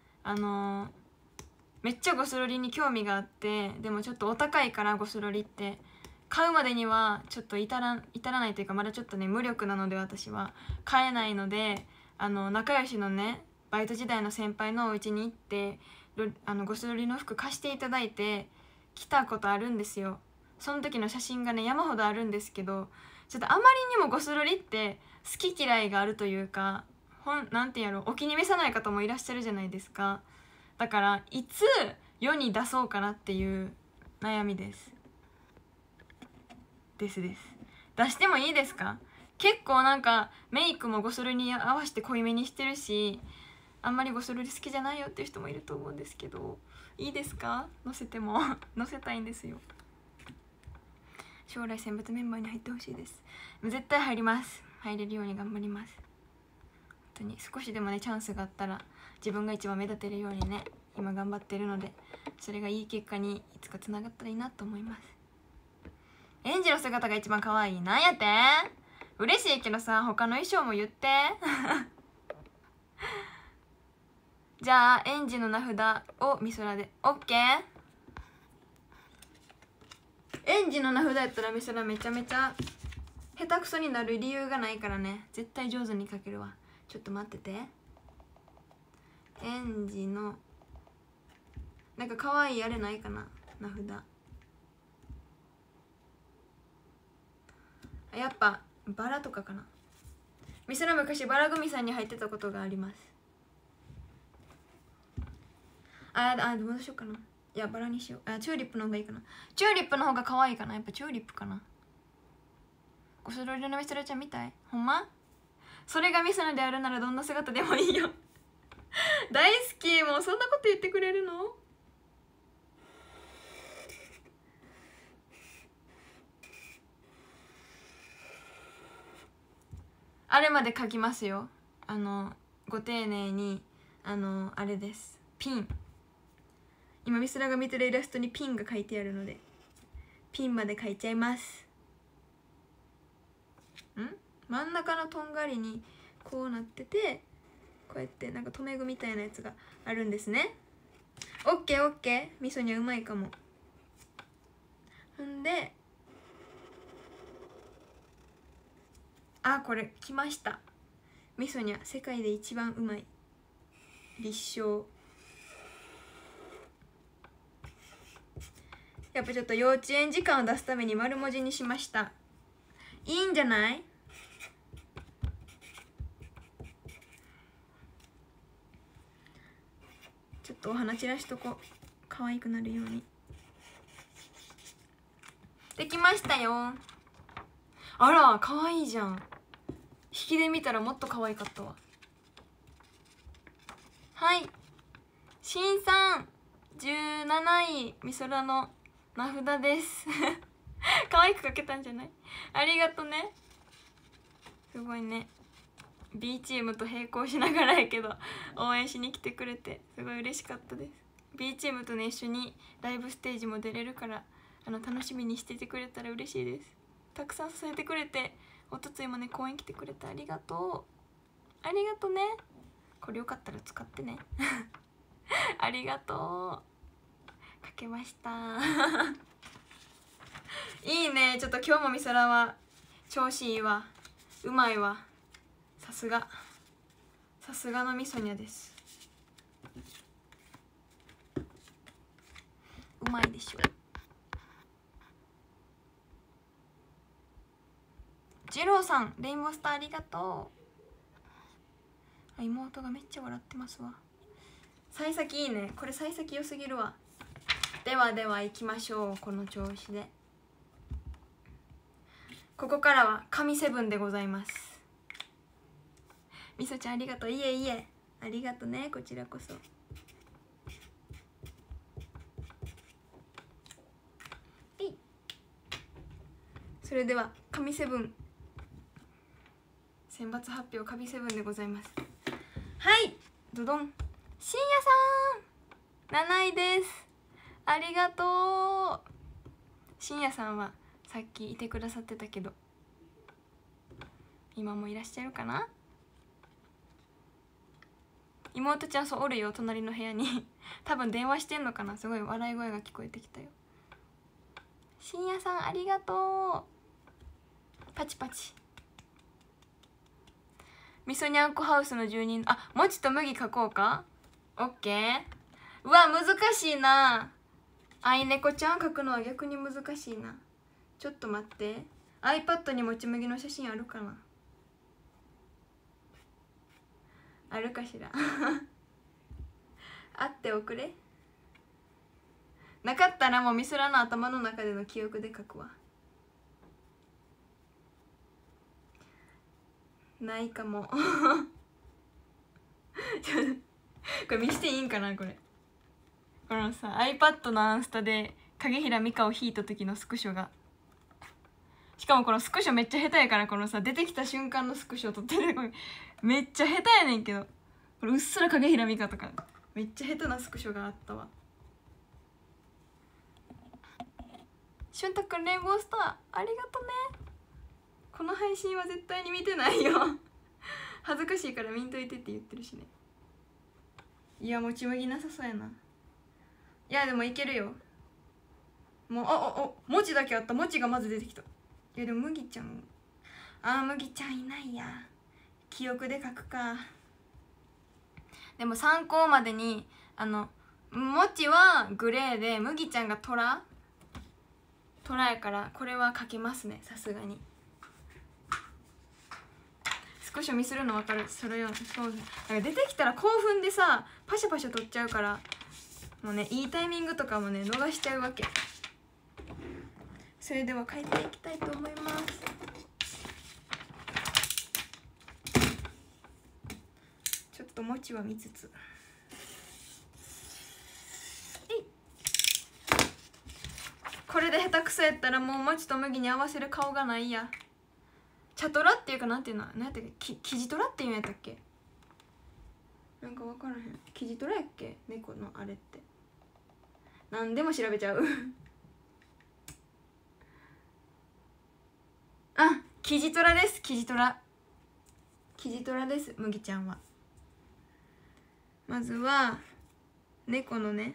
めっちゃゴスロリに興味があって、でもちょっとお高いからゴスロリって買うまでにはちょっと至らないというか、まだちょっとね無力なので私は買えないので、仲良しのねバイト時代の先輩のお家に行ってゴスロリの服貸していただいて着たことあるんですよ。その時の写真がね山ほどあるんですけど、ちょっとあまりにもゴスロリって好き嫌いがあるというか、なんていうんやろ、お気に召さない方もいらっしゃるじゃないですか。だからいつ世に出そうかなっていう悩みです。出してもいいですか？結構なんかメイクもゴスロリに合わせて濃いめにしてるし、あんまりゴスロリ好きじゃないよっていう人もいると思うんですけど、いいですか？載せても載せたいんですよ。将来選抜メンバーに入ってほしいです。絶対入ります。入れるように頑張ります。本当に少しでもねチャンスがあったら自分が一番目立てるようにね今頑張ってるので、それがいい結果にいつかつながったらいいなと思います。園児の姿が一番可愛い。なんやって？嬉しいけどさ、他の衣装も言ってじゃあ園児の名札をみそらで OK。 園児の名札やったらみそらめちゃめちゃ下手くそになる理由がないからね、絶対上手に書けるわ。ちょっと待ってて。園児のなんか可愛いあれないかな、名札。やっぱバラとかかな。みそら昔バラ組さんに入ってたことがあります。どうしようかな。いやバラにしよう。チューリップの方がいいかな。チューリップの方が可愛いかな。やっぱチューリップかな。ゴスロリのみそらちゃんみたい。ほんま？それがみそらであるならどんな姿でもいいよ大好き。もうそんなこと言ってくれるの？あれまで書きますよ。ご丁寧にあれです。ピン。今みそらが見てるイラストにピンが書いてあるのでピンまで書いちゃいます。真ん中のとんがりにこうなってて、こうやってなんか留め具みたいなやつがあるんですね。オッケーオッケー。みそにはうまいかも。ほんでこれ来ました。みそには世界で一番うまい立証。やっぱちょっと幼稚園時間を出すために丸文字にしました。いいんじゃない？ちょっとお花散らしとこう。可愛くなるように。できましたよ。あら可愛いじゃん。引きで見たらもっと可愛かったわ。はい、しんさん17位みそらの名札です可愛く描けたんじゃない？ありがとね。すごいね。 B チームと並行しながらやけど応援しに来てくれてすごい嬉しかったです。 B チームとね一緒にライブステージも出れるから楽しみにしててくれたら嬉しいです。たくさん支えてくれて、おとついもね公演来てくれてありがとう。ありがとね。これよかったら使ってねありがとう。書けましたいいね。ちょっと今日もみそらは調子いいわ。うまいわ。さすがのみそにゃです。うまいでしょ。ジローさんレインボースターありがとう。妹がめっちゃ笑ってますわ。幸先いいね。これ幸先良すぎるわ。では行きましょう。この調子で。ここからは神セブンでございます。 みそちゃんありがとう。いえいえ、ありがとね、こちらこそ。それでは神セブン選抜発表、神セブンでございます。はい、ドドン。しんやさん7位です。ありがとう。しんやさんはさっきいてくださってたけど今もいらっしゃるかな。妹ちゃんそうおるよ、隣の部屋に多分電話してんのかな。すごい笑い声が聞こえてきたよ。しんやさんありがとう。パチパチ。みそにゃんこハウスの住人、あ、もちと麦書こうか。オッケー。うわ難しいな。あいねこちゃん書くのは逆に難しいな。ちょっと待って、 iPad にもち麦の写真あるかな。あるかしらあっておくれ。なかったらもうみそらの頭の中での記憶で書くわ。ないかもこれ見していいんかな。これこのさ iPad のアンスタで影平美香を引いた時のスクショが、しかもこのスクショめっちゃ下手やから、このさ出てきた瞬間のスクショ撮ってる、これめっちゃ下手やねんけど、これうっすら影平美香とかめっちゃ下手なスクショがあったわ。しゅんたくんレインボースターありがとね。この配信は絶対に見てないよ恥ずかしいから見んといてって言ってるしね。いやもち麦なさそうやな。いやでもいけるよ。もうもちだけあった。もちがまず出てきた。いやでも麦ちゃん、麦ちゃんいないや。記憶で書くか。でも参考までにもちはグレーで麦ちゃんがトラやからこれは書けますね、さすがに。少し見するの分かる。それよ、そうだから出てきたら興奮でさパシャパシャ取っちゃうから、もうねいいタイミングとかもね逃しちゃうわけ。それでは書いていきたいと思います。ちょっともちは見つつ、これで下手くそやったらもうもちと麦に合わせる顔がないや。茶トラっていうかなんていうの、なんやったっけ、キジトラっていうんやったっけ、なんか分からへん。キジトラやっけ、猫のあれって。何でも調べちゃうあ、キジトラです。キジトラです、麦ちゃんは。まずは猫のね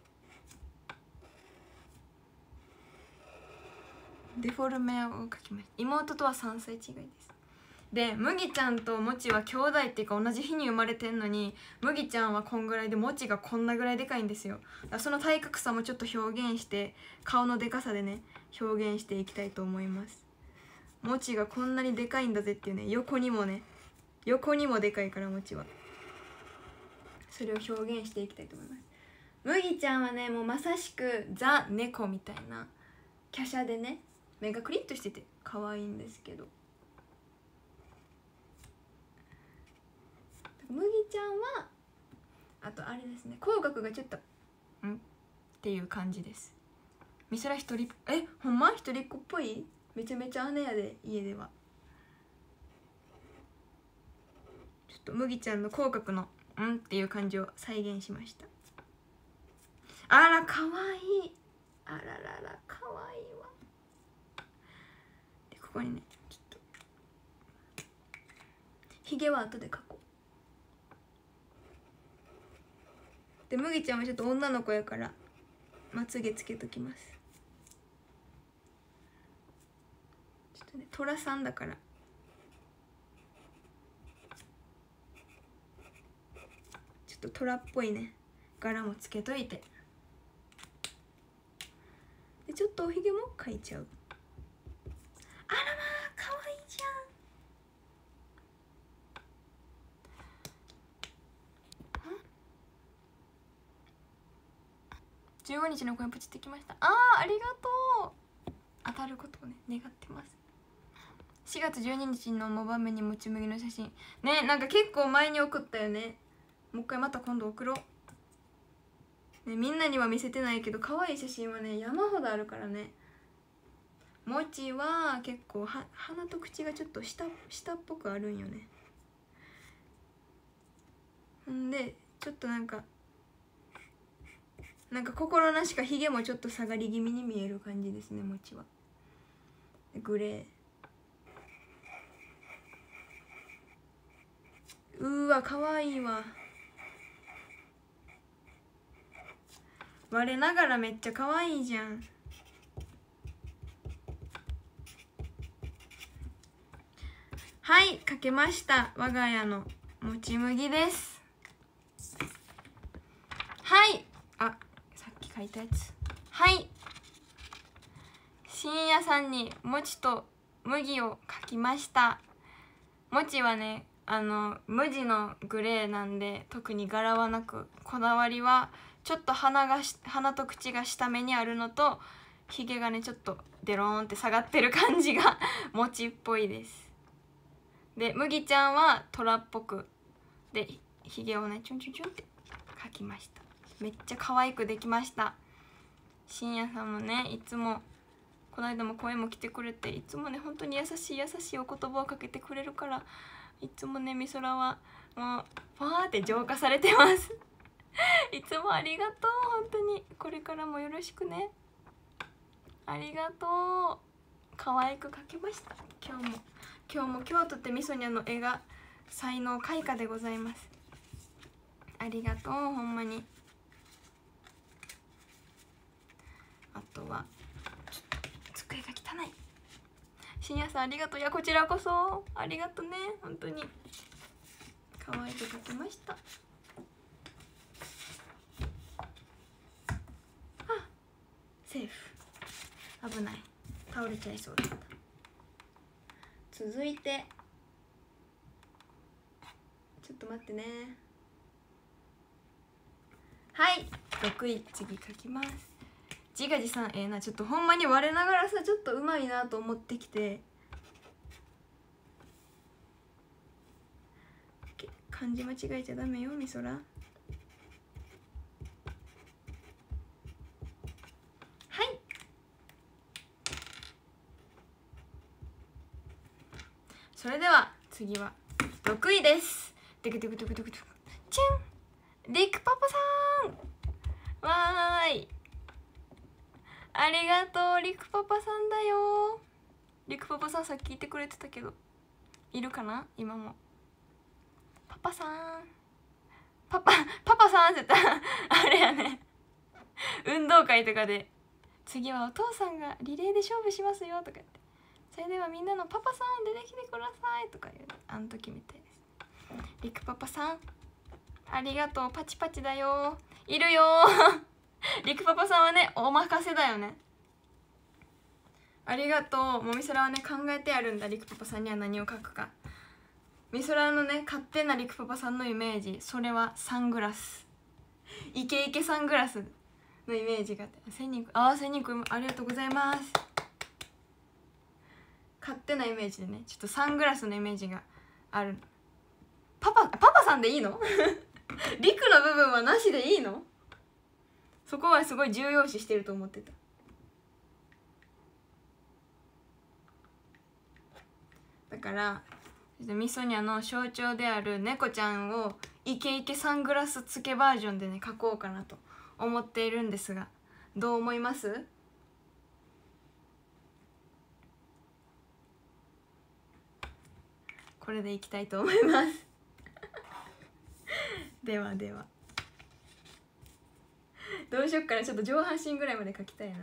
デフォルメを描きました。妹とは3歳違いです。で麦ちゃんともちは兄弟っていうか同じ日に生まれてんのに、麦ちゃんはこんぐらいでもちがこんなぐらいでかいんですよ。だからその体格差もちょっと表現して、顔のでかさでね表現していきたいと思います。もちがこんなにでかいんだぜっていうね、横にもでかいから、もちはそれを表現していきたいと思います。麦ちゃんはねもうまさしくザ・猫みたいな華奢でね、目がクリッとしてて可愛いんですけど、麦ちゃんはあとあれですね、口角がちょっとっていう感じです。みそら一人ほんま一人っ子っぽい。めちゃめちゃ姉やで、家では。ちょっと麦ちゃんの口角のっていう感じを再現しました。あらかわいい、あらららかわいいわ。でここにねちょっとひげは後で描こう。で麦ちゃんはちょっと女の子やからまつげつけときます。ちょっとね寅さんだからちょっと虎っぽいね柄もつけといて、でちょっとおひげも描いちゃう。あらまあかわいいじゃん。15日の声プチってきました。ありがとう。当たることをね願ってます。 4月12日のモバメにもち麦の写真ね、なんか結構前に送ったよね。もう一回また今度送ろう、ね、みんなには見せてないけど可愛い写真はね山ほどあるからね。もちは結構鼻と口がちょっと下っぽくあるんよね。んでちょっとなんか心なしかひげもちょっと下がり気味に見える感じですね、もちは。グレー、うわかわいいわ。我ながらめっちゃかわいいじゃん。はい、かけました。我が家のもち麦です。はい、あ、さっき書いたやつ。はい、深夜さんにもちと麦を書きました。もちはね無地のグレーなんで特に柄はなく、こだわりはちょっと鼻と口が下目にあるのと、ひげがねちょっとデローンって下がってる感じがもちっぽいです。で麦ちゃんは虎っぽくでひげをねチュンチュンチュンって描きました。めっちゃ可愛くできました。深夜さんもねいつもこの間も声も来てくれて、いつもね本当に優しいお言葉をかけてくれるから、いつもねみそらはもうファーって浄化されてますいつもありがとう。本当にこれからもよろしくね。ありがとう。可愛く描けました。今日も京都ってみそにゃの絵が才能開花でございます。ありがとうほんまに。あとはちょっと机が汚い。深夜さんありがとう。いやこちらこそありがとうね、本当に可愛く描けました。あ、セーフ。危ない、倒れちゃいそうだった。続いてちょっと待ってね。はい、6位次書きます。自画自賛な、ちょっとほんまに我ながらさちょっとうまいなと思ってきて、漢字間違えちゃダメよみそら。はい、それでは次は6位です。テクテクテクテクテクチュン、リクパパさん、わーい、ありがとう。リクパパさんだよ。リクパパさんさっき言ってくれてたけどいるかな今も。パパさん、パパさんって言ったらあれやね運動会とかで次はお父さんがリレーで勝負しますよとか言って、それではみんなのパパさん出てきてくださいとか言う、あの時みたいです。リクパパさんありがとう。パチパチだよ、いるよリクパパさんはねお任せだよね。ありがとう。もうみそらはね考えてあるんだ、リクパパさんには何を書くか。みそらのね勝手なリクパパさんのイメージ、それはサングラス、イケイケサングラスのイメージがあって、1000人ありがとうございます。勝手なイメージでねちょっとサングラスのイメージがある。パパさんでいいのリクの部分はなしでいいの？そこはすごい重要視してると思ってた。だからみそにゃの象徴である猫ちゃんをイケイケサングラス付けバージョンでね描こうかなと思っているんですが、どう思います？これでいきたいと思いますではではどうしよっかな。ちょっと上半身ぐらいまで描きたいな。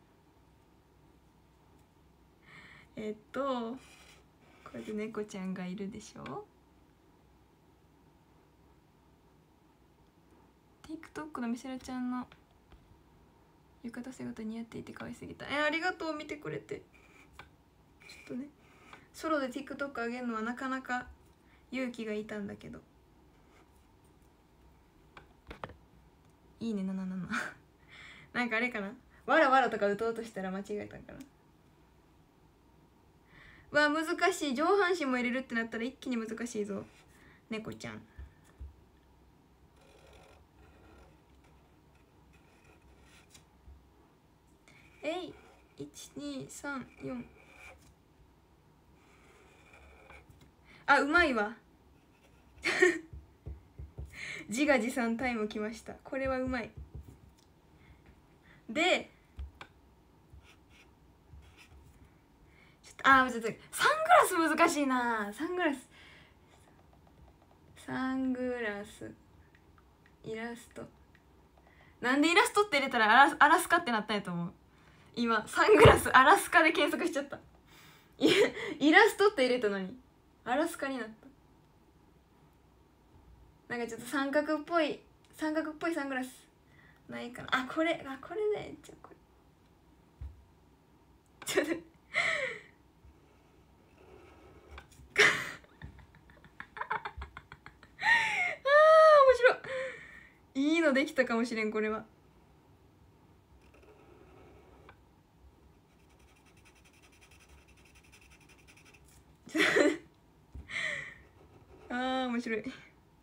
これで猫ちゃんがいるでしょ。 TikTok のみせらちゃんの浴衣姿似合っていて可愛すぎた。ありがとう見てくれて。ちょっとねソロで TikTok 上げるのはなかなか勇気がいたんだけど、いいね77なんかあれかな、わらわらとか打とうとしたら間違えたんかな。 わ難しい。上半身も入れるってなったら一気に難しいぞ猫ちゃん。1234。あ、うまいわ自画自賛タイムきました。これはうまい。でちょっとサングラス難しいな。サングラスイラスト。なんでイラストって入れたらアラスカってなったんやと思う。今サングラスアラスカで検索しちゃった。イラストって入れたのにアラスカになった。なんかちょっと三角っぽいサングラスないかな。これでこれちょっと面白い。いいのできたかもしれんこれは。面白い。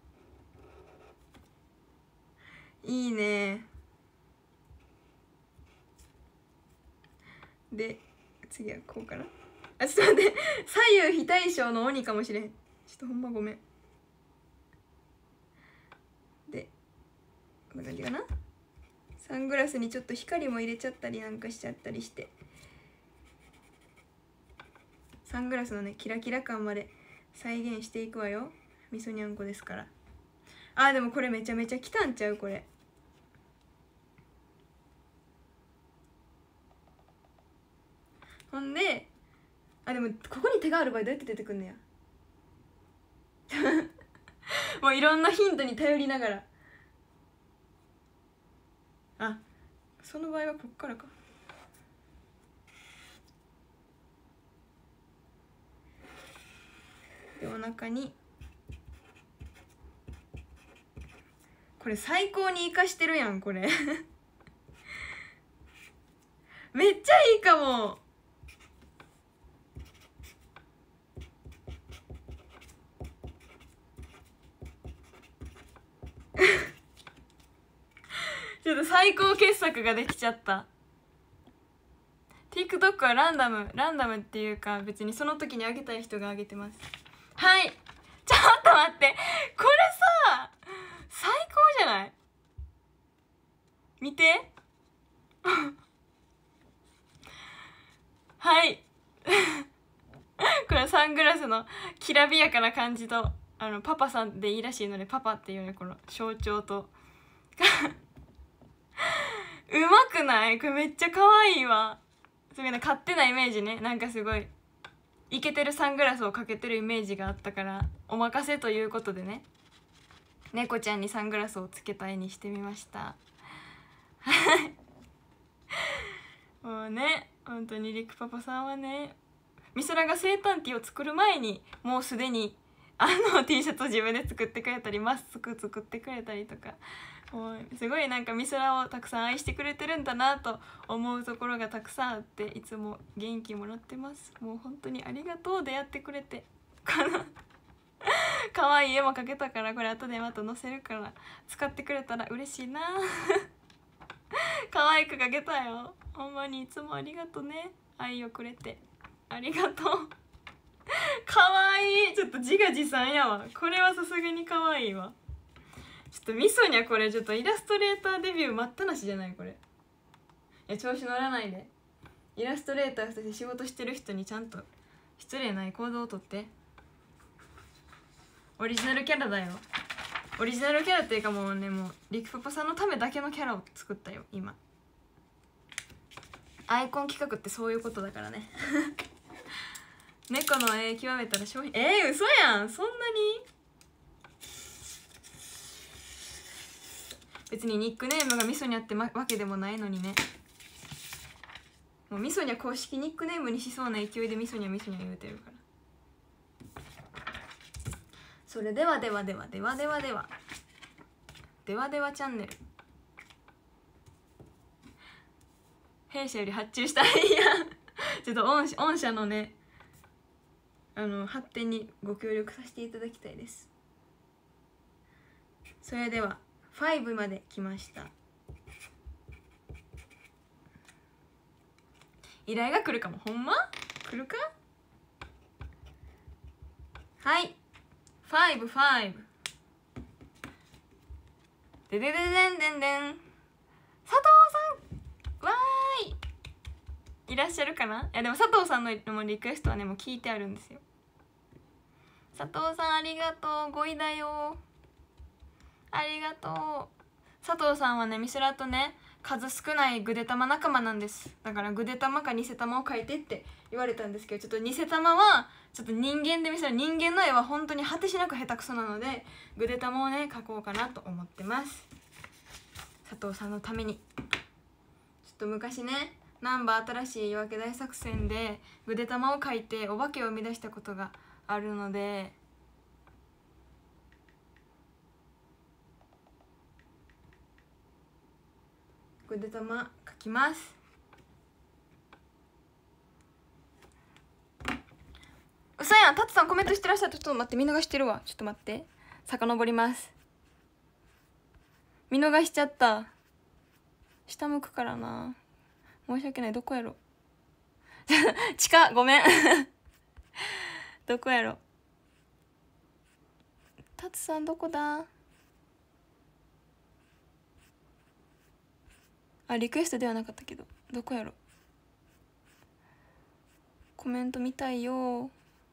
いいね。で次はこうかな。ちょっと待って、左右非対称の鬼かもしれん。ちょっとほんまごめん。でこんな感じかな。サングラスにちょっと光も入れちゃったりなんかしちゃったりして、サングラスのねキラキラ感まで再現していくわよ。みそにゃんこですから。でもこれめちゃめちゃきたんちゃうこれ。ほんででもここに手がある場合どうやって出てくんのやもういろんなヒントに頼りながら。その場合はこっからか。でお腹にこれ最高に生かしてるやんこれめっちゃいいかも。ちょっと最高傑作ができちゃった。 TikTok はランダムっていうか別にその時にあげたい人があげてます。はい、ちょっと待って、これさ最高じゃない？見てはいこれサングラスのきらびやかな感じとパパさんでいいらしいのでパパっていうねこの象徴とうまくない？これめっちゃ可愛いわ。すごいね、勝手なイメージね。なんかすごいイケてるサングラスをかけてるイメージがあったからお任せということでね、猫ちゃんにサングラスをつけた絵にしてみましたもうね、本当にリクパパさんはね、みそらが生誕ティーを作る前にもうすでにT シャツを自分で作ってくれたりマスク作ってくれたりとか、もうすごいなんかみそらをたくさん愛してくれてるんだなと思うところがたくさんあって、いつも元気もらってます。もう本当にありがとう、出会ってくれて。この可愛い絵も描けたから、これ後でまた載せるから使ってくれたら嬉しいな可愛く描けたよ。ほんまにいつもありがとね、愛をくれてありがとうかわいい。ちょっと自画自賛やわ。これはさすがにかわいいわ。ちょっとみそにゃこれちょっとイラストレーターデビュー待ったなしじゃない？これいや調子乗らないで。イラストレーターとして仕事してる人にちゃんと失礼ない行動をとって。オリジナルキャラだよ。オリジナルキャラっていうかもうね、もうリクパパさんのためだけのキャラを作ったよ今。アイコン企画ってそういうことだからね猫の絵極めたら商品、嘘やん。そんなに別にニックネームがみそにゃってわけでもないのにね。もうみそにゃ公式ニックネームにしそうな勢いでみそにゃ言うてるから。それではではではではではではではではチャンネル、弊社より発注したいやちょっと御社のね発展にご協力させていただきたいです。それでは5まで来ました。依頼が来るかも。ほんま来るか。はい、5ででででんでんでん、佐藤さんわーい、いらっしゃるかな。いやでも佐藤さんのリクエストはねもう聞いてあるんですよ。佐藤さんありがとう、5位だよ、ありがとう。佐藤さんはねミスラとね数少ないぐでたま仲間なんです。だからぐでたまか偽玉を描いてって言われたんですけど、ちょっと偽玉はちょっと人間で見せる、人間の絵は本当に果てしなく下手くそなのでぐで玉をね描こうかなと思ってます。佐藤さんのために。ちょっと昔ねナンバー新しい夜明け大作戦でぐで玉を描いてお化けを生み出したことがあるので、ぐで玉描きます。うそやん、タツさんコメントしてらっしゃる。ちょっと待って、見逃してるわ。ちょっと待って、遡ります。見逃しちゃった。下向くからな、申し訳ない。どこやろ近ごめんどこやろ。タツさんどこだ。あ、リクエストではなかったけどどこやろ。コメント見たいよ。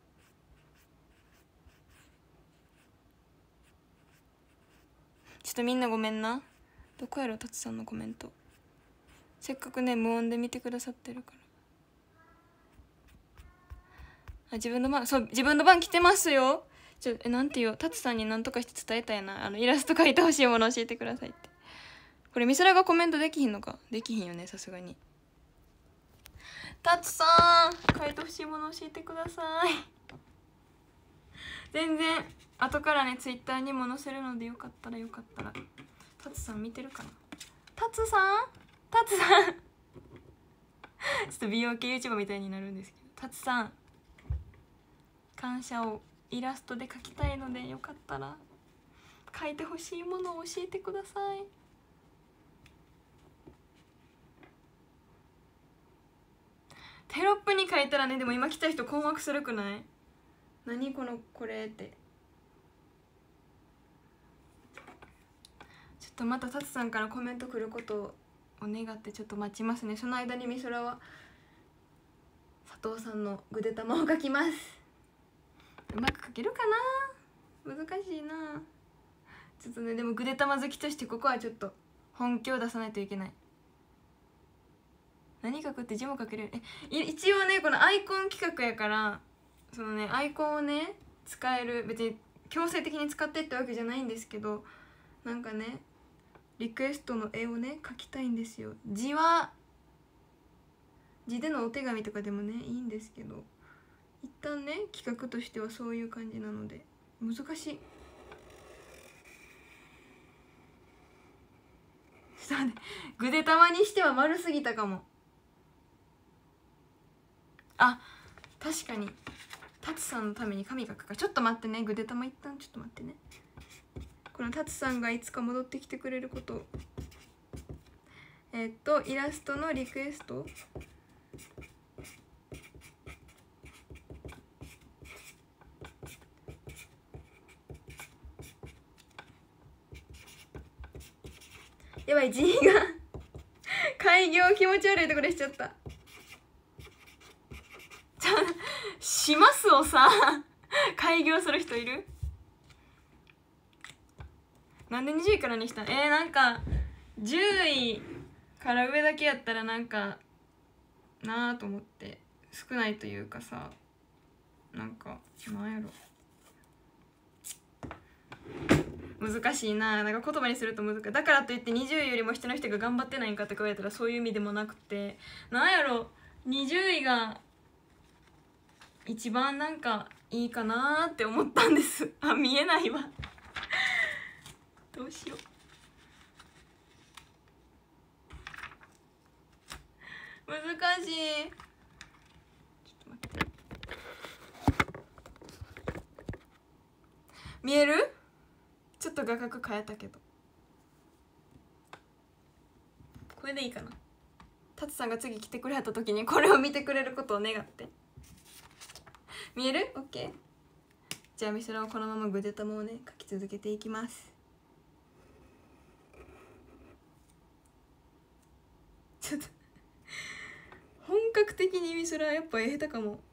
ちょっとみんなごめんな。どこやろタツさんのコメント。せっかくね無音で見てくださってるから。あ、自分の番、そう、自分の番来てますよ。なんて言おう、タツさんに何とかして伝えたいな。イラスト描いてほしいもの教えてくださいって。これミスラがコメントできひんのか。できひんよね、さすがに。タツさん描いてほしいもの教えてください。全然後からねツイッターにも載せるのでよかったらタツさん見てるかな。タツさんちょっと美容系 YouTuber みたいになるんですけど、タツさん感謝をイラストで描きたいのでよかったら描いてほしいものを教えてください。テロップに書いたらね、でも今来た人困惑するくない？何これって。ちょっとまたタツさんからコメント来ることを願ってちょっと待ちますね。その間にみそらは佐藤さんのぐでたまを描きます。うまく描けるかな、難しいな。ちょっとねでもぐでたま好きとしてここはちょっと本気を出さないといけない。何書くって字も書ける。一応ねこのアイコン企画やから、そのねアイコンをね使える、別に強制的に使ってってわけじゃないんですけど、なんかねリクエストの絵をね描きたいんですよ。字でのお手紙とかでもねいいんですけど、一旦ね企画としてはそういう感じなので難しい。ちょっと待って、ぐでたまにしては丸すぎたかも。あ、確かにタツさんのために紙書くか。ちょっと待ってね、ぐでたま一旦ちょっと待ってね。このタツさんがいつか戻ってきてくれることを、イラストのリクエストやばい、字が開業気持ち悪いところしちゃった。しますをさ開業する人いる？なんで20位からにしたん？なんか10位から上だけやったらなんかなあと思って、少ないというかさ、なんかなんやろ、難しいな。なんか言葉にすると難しい。だからといって20位よりも下の人が頑張ってないんかって言われたらそういう意味でもなくて、なんやろ、20位が一番なんかいいかなって思ったんです。あ、見えないわどうしよう、難しい。ちょっと待って、 見える？ちょっと画角変えたけどこれでいいかな。タツさんが次来てくれた時にこれを見てくれることを願って見える？ OK。 じゃあみそらをこのままぐでたまをね描き続けていきます。ちょっと本格的にみそらやっぱ下手かも。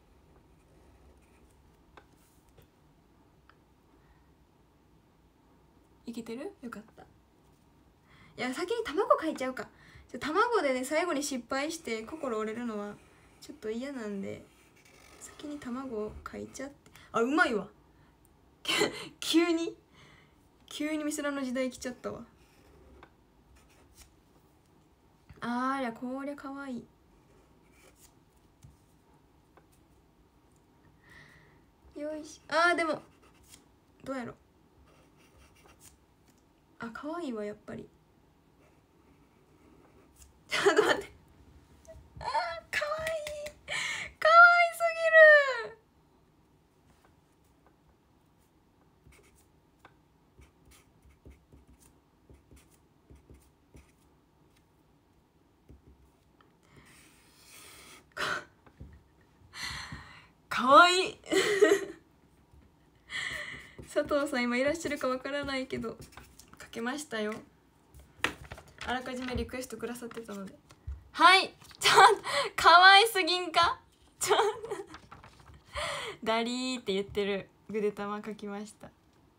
いけてる？よかった。いや先に卵描いちゃうか。卵でね最後に失敗して心折れるのはちょっと嫌なんで先に卵を描いちゃって。あ、うまいわ急にみそらの時代来ちゃったわ。ありゃこりゃかわいい。よいしょ。でもどうやろ。かわいいわやっぱり。ちょっと待って。かわいい、かわいすぎる。かわいい佐藤さん今いらっしゃるかわからないけどかけましたよ。あらかじめリクエストくださってたので。はい、ちょっとかわいすぎんかダリーって言ってるぐでたま描きました。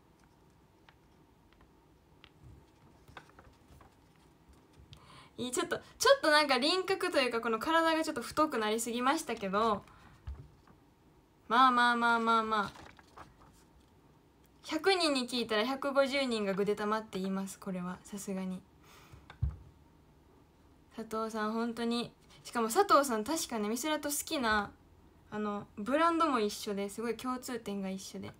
ちょっとなんか輪郭というかこの体がちょっと太くなりすぎましたけど、まあ100人に聞いたら150人がぐでたまって言います。これはさすがに。佐藤さん本当に、しかも佐藤さん確かねみそらと好きなブランドも一緒ですごい共通点が一緒で、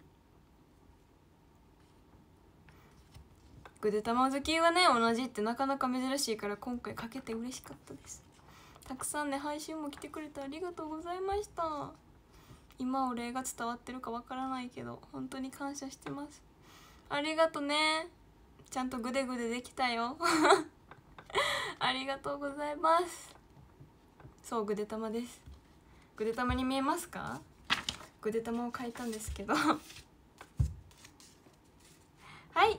ぐでたま好きがね同じってなかなか珍しいから今回かけて嬉しかったです。たくさんね配信も来てくれてありがとうございました。今お礼が伝わってるかわからないけど本当に感謝してます。ありがとね。ちゃんとぐでぐでできたよありがとうございます。そうぐでたまです。ぐでたまに見えますか？ぐでたまを描いたんですけどはい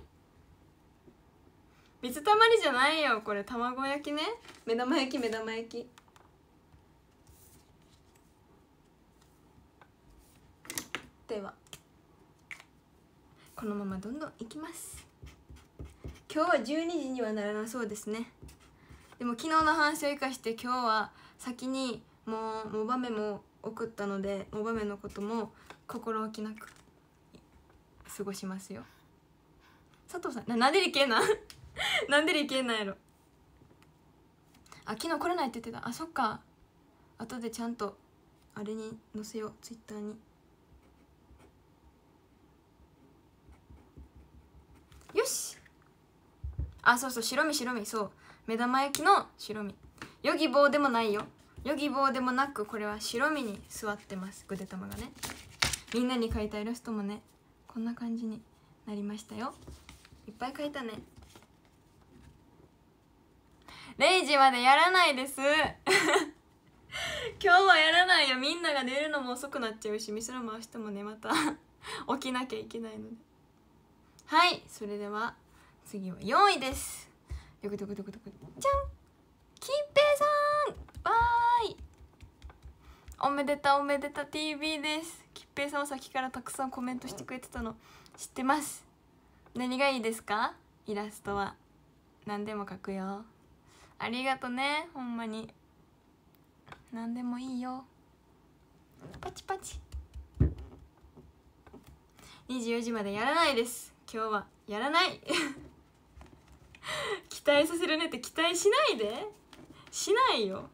水たまりじゃないよこれ、卵焼きね。目玉焼きではこのままどんどんいきます。今日は12時にはならなそうですね。でも昨日の反省を生かして今日は先にもうモバメも送ったのでモバメのことも心置きなく過ごしますよ。佐藤さんなんで理系なんなんで理系なんやろ。昨日来れないって言ってた。そっか、後でちゃんとあれに載せよう、ツイッターに。よし。そうそう、白身そう目玉焼きの白身。ヨギボーでもないよ、ヨギボーでもなくこれは白身に座ってます、ぐでたまがね。みんなに描いたイラストもねこんな感じになりましたよ。いっぱい描いたね。0時までやらないです今日はやらないよ。みんなが寝るのも遅くなっちゃうし、みそらも明日もねまた起きなきゃいけないので。はい、それでは次は4位です。じゃん、金平さんバーイ。おめでた TV です。金平さんはさっきからたくさんコメントしてくれてたの知ってます。何がいいですか？イラストは何でも描くよ。ありがとね、ほんまに何でもいいよ。パチパチ。24時までやらないです。今日はやらない期待させるねって期待しないで。しないよ。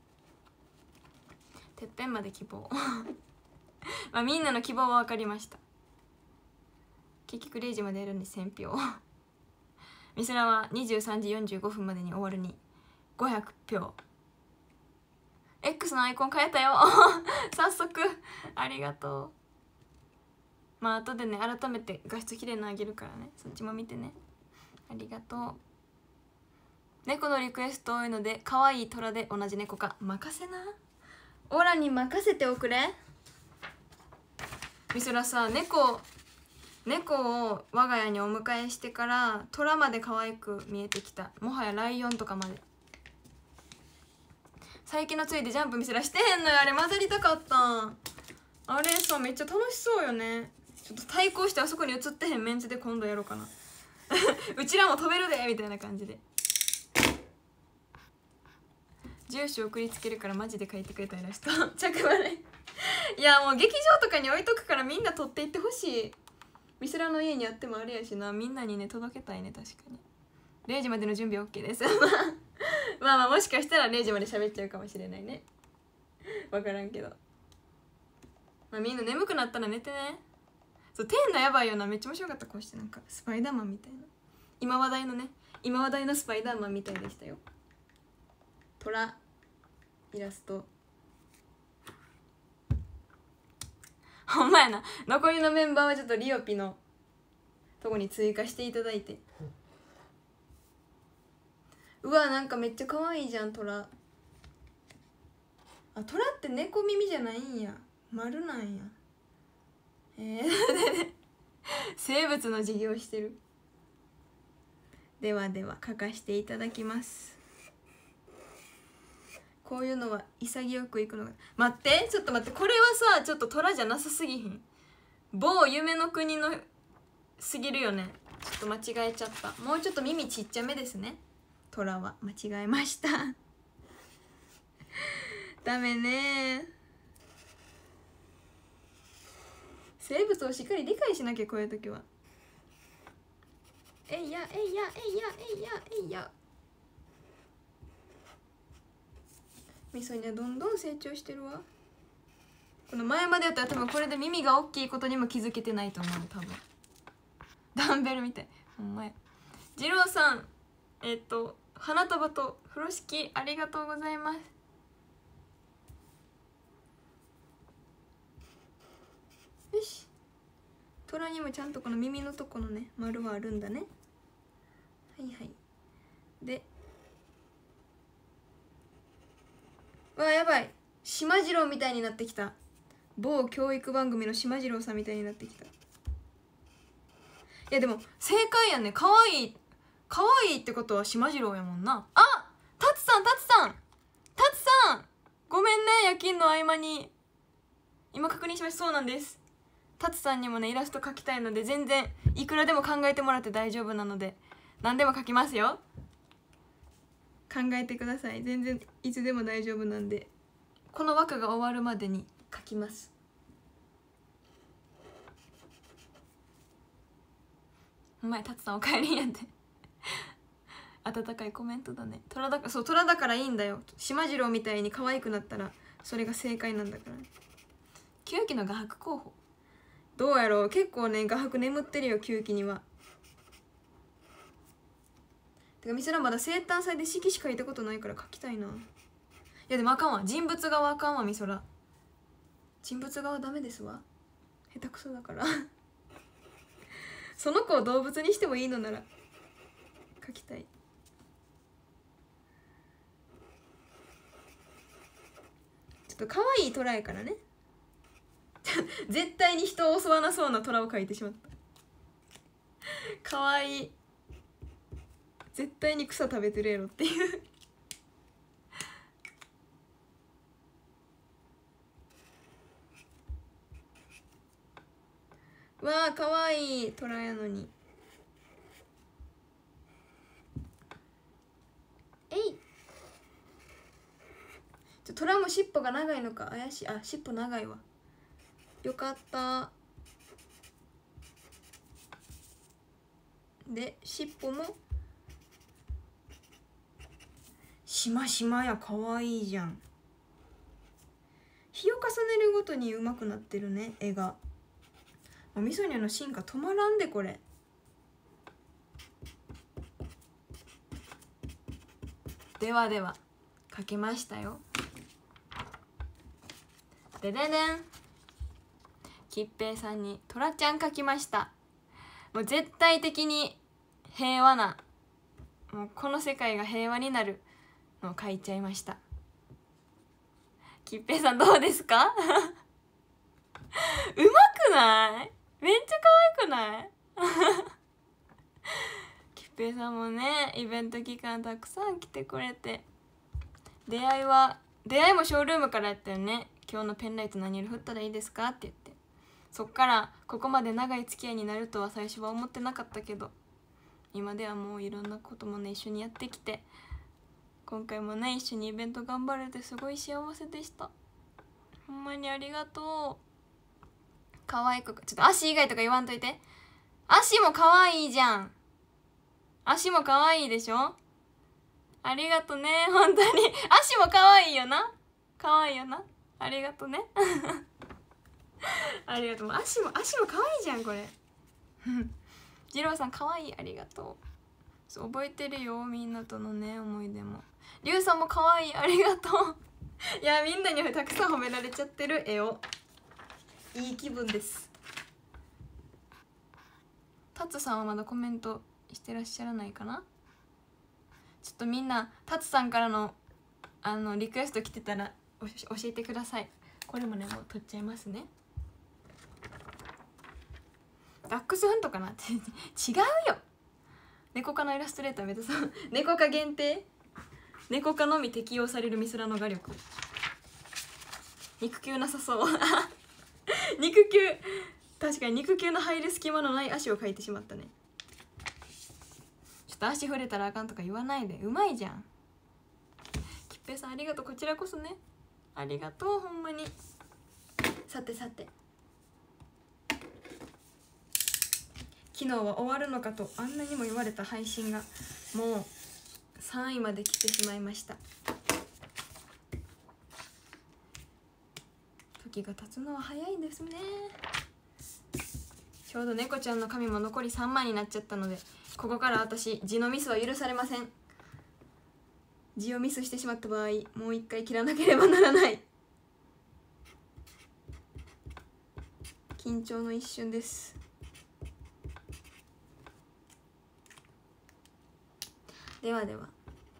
てっぺんまで希望みんなの希望は分かりました。結局0時までやるんで1000票みそらは23時45分までに終わるに500票。 X のアイコン変えたよ早速ありがとまあ後でね改めて画質きれいなあげるからね、そっちも見てね。ありがとう。猫のリクエスト多いので可愛い虎で同じ猫か任せな、オラに任せておくれ。みそらさ、猫を我が家にお迎えしてから虎まで可愛く見えてきた。もはやライオンとかまで。最近のついでジャンプみそらしてへんのよ。あれ混ざりたかった。あれさめっちゃ楽しそうよね。ちょっと対抗してあそこに映ってへんメンツで今度やろうかなうちらも飛べるでみたいな感じで住所送りつけるからマジで書いてくれたイラスト着払いいやもう劇場とかに置いとくからみんな撮っていってほしい。みそらの家にあってもあれやしな、みんなにね届けたいね。確かに0時までの準備 OK ですまあまあもしかしたら0時まで喋っちゃうかもしれないね、分からんけど、まあ、みんな眠くなったら寝てね。そうテンナやばいよな、めっちゃ面白かった。こうしてなんかスパイダーマンみたいな、今話題のスパイダーマンみたいでしたよ。トライラストほんまやな。残りのメンバーはちょっとリオピのとこに追加していただいて。うわなんかめっちゃ可愛いじゃんトラ。あ、トラって猫耳じゃないんや、丸なんや。生物の授業してる。ではでは書かしていただきます。こういうのは潔くいくのが。待ってちょっと待って、これはさちょっと虎じゃなさすぎひん？某夢の国のすぎるよね。ちょっと間違えちゃった。もうちょっと耳ちっちゃめですね。虎は間違えましたダメね。生物をしっかり理解しなきゃ、こういう時は。えいやえいやえいやえいやえいや。みそにはどんどん成長してるわ。この前までやったら多分これで耳が大きいことにも気づけてないと思う。多分ダンベルみたい。ほんまや。二郎さん花束と風呂敷ありがとうございます。よし、虎にもちゃんとこの耳のとこのね丸はあるんだね。はいはい。でわあやばい、島次郎みたいになってきた。某教育番組の島次郎さんみたいになってきた。いやでも正解やね。かわいいってことは島次郎やもんな。あ、タツさんごめんね、夜勤の合間に今確認しました。そうなんです。タツさんにもねイラスト描きたいので、全然いくらでも考えてもらって大丈夫なので何でも描きますよ。考えてください。全然いつでも大丈夫なんで、この枠が終わるまでに描きます。お前タツさんお帰りやって温かいコメントだね。虎だからいいんだよ。島次郎みたいに可愛くなったらそれが正解なんだから。9期の画伯候補どうやろう。結構ね画伯眠ってるよ9期には。てかみそらまだ生誕祭で色紙書いたことないから書きたいな。いやでもあかんわ、人物側あかんわ。みそら人物側ダメですわ、下手くそだからその子を動物にしてもいいのなら書きたい。ちょっと可愛い虎やからね絶対に人を襲わなそうな虎を描いてしまった可愛い、絶対に草食べてるやろっていうわあ可愛い虎やのに。えい、虎も尻尾が長いのか怪しい。あ、尻尾長いわ。よかった。で尻尾もしましまや。かわいいじゃん。日を重ねるごとに上手くなってるね絵が。みそにゃの進化止まらんでこれ。ではでは描けましたよ。でででん。 きっぺいさんにトラちゃん描きました。もう絶対的に平和な、もうこの世界が平和になるのを描いちゃいました。きっぺいさんどうですか？うまくない？めっちゃ可愛くない？きっぺいさんもね、イベント期間たくさん来てくれて、出会いもショールームからやったよね。今日のペンライト何色振ったらいいですかって言って、そっからここまで長い付き合いになるとは最初は思ってなかったけど、今ではもういろんなこともね一緒にやってきて、今回もね一緒にイベント頑張れてすごい幸せでした。ほんまにありがとう。可愛く、ちょっと足以外とか言わんといて。足も可愛いじゃん。足も可愛いでしょ。ありがとね、本当に。足も可愛いよな。可愛いよな。ありがとね。ありがとう。足も可愛いじゃんこれ。次郎さん可愛い、ありがとう。そう覚えてるよ、みんなとのね思い出も。りゅうさんも可愛い、ありがとう。いや、みんなにたくさん褒められちゃってる。絵をいい気分です。タツさんはまだコメントしてらっしゃらないかな。ちょっとみんなタツさんからのリクエスト来てたら教えてください。これもねもう撮っちゃいますね。ダックスフントかなって違うよ。猫科のイラストレーター目指そう。猫科限定、猫科のみ適用されるミスラの画力。肉球なさそう。肉球、確かに肉球の入る隙間のない足を描いてしまったね。ちょっと足触れたらあかんとか言わないで。うまいじゃん。きっぺいさんありがとう。こちらこそね、ありがとうほんまに。さてさて、昨日は終わるのかとあんなにも言われた配信がもう3位まで来てしまいました。時が経つのは早いですね。ちょうど猫ちゃんの髪も残り3枚になっちゃったので、ここから私字のミスは許されません。字をミスしてしまった場合、もう一回切らなければならない。緊張の一瞬です。ではでは、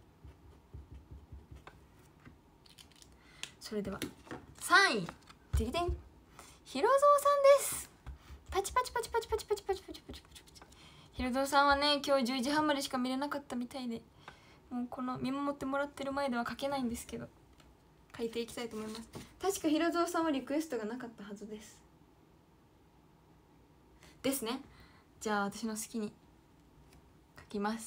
それでは3位、てきてん、ひろぞうさんです。パチパチパチパチパチパチパチパチパチパチ。ひろぞうさんはね今日10時半までしか見れなかったみたいで、もうこの見守ってもらってる前では書けないんですけど、書いていきたいと思います。確かひろぞうさんはリクエストがなかったはずですね。じゃあ私の好きに書きます。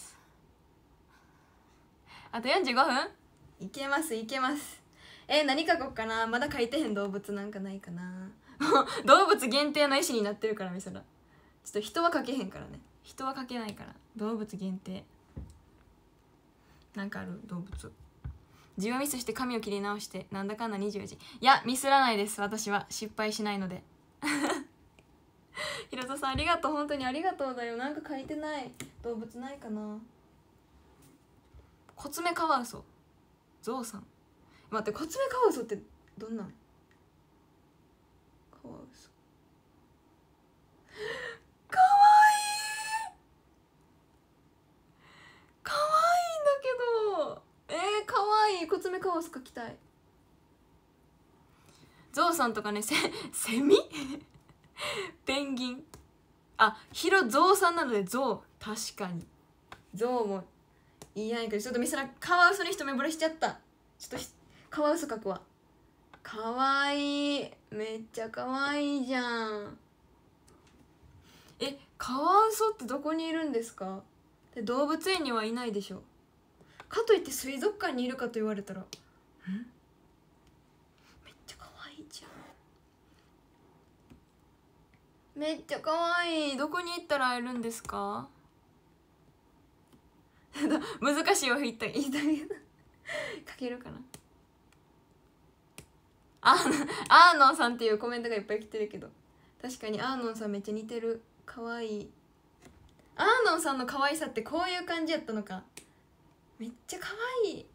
あと45分いけますいけます。何書こうかな。まだ書いてへん動物なんかないかな。動物限定の絵師になってるからみそら。ちょっと人は書けへんからね。人は書けないから動物限定。なんかある動物。字をミスして髪を切り直してなんだかんだ24時。いやミスらないです。私は失敗しないので。ひろとさんありがとう。本当にありがとうだよ。なんか書いてない動物ないかな。コツメカワウソ、ゾウさん。待って、コツメカワウソってどんなん？カワウソかわいい、かわいいんだけど。かわいい。コツメカワウソ描きたい。ゾウさんとかね、セミペンギン。あ、ヒロゾウさんなのでゾウ。確かにゾウもいいやんけど、ちょっとミスらカワウソに一目惚れしちゃった。ちょっとカワウソ描くわ。かわいい、めっちゃかわいいじゃん。カワウソってどこにいるんですか？で動物園にはいないでしょ。かといって水族館にいるかと言われたら、めっちゃかわいいじゃん。めっちゃかわいい。どこに行ったら会えるんですか？難しいを言ったけど書けるかな。アーノンさんっていうコメントがいっぱい来てるけど、確かにアーノンさんめっちゃ似てる。かわいい。アーノンさんの可愛さってこういう感じやったのか。めっちゃかわいい。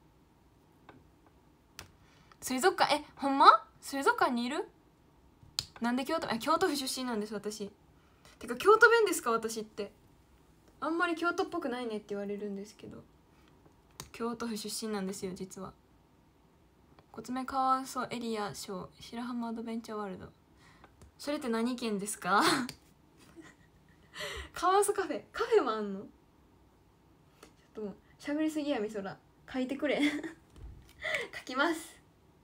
水族館、ほんま？水族館にいる？ なんで京都府出身なんです私。てか京都弁ですか私って。あんまり京都っぽくないねって言われるんですけど、京都府出身なんですよ実は。コツメカワウソエリアショー白浜アドベンチャーワールド、それって何県ですか？カワウソカフェもあんの？ちょっともう喋りすぎやみそら、書いてくれ。書きます。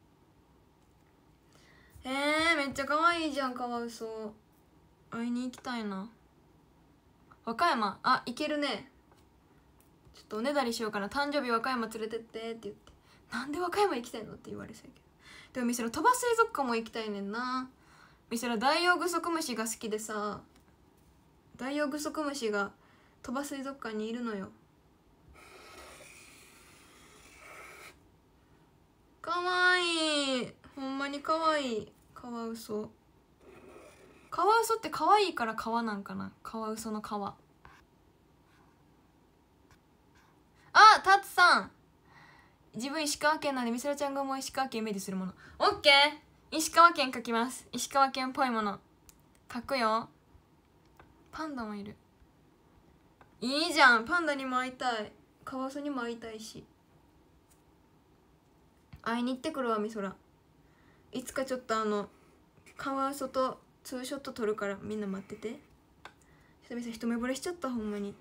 めっちゃ可愛いじゃんカワウソ。会いに行きたいな。和歌山、あ、行けるね。ちょっとおねだりしようかな。誕生日和歌山連れてってって言って、なんで和歌山行きたいのって言われそうやけど、でもみそら鳥羽水族館も行きたいねんな。みそらダイオウグソクムシが好きでさ、ダイオウグソクムシが鳥羽水族館にいるのよ。かわいい、ほんまにかわいい。カワウソってかわいいから川なんかな。カワウソの川。あ、タツさん、自分石川県なんでみそらちゃんが思う石川県イメージするもの。オッケー、石川県書きます。石川県っぽいもの書くよ。パンダもいる。いいじゃん、パンダにも会いたい、カワウソにも会いたいし、会いに行ってくるわみそら。いつかちょっとカワウソとツーショット撮るからみんな待ってて。久々一目惚れしちゃったほんまに。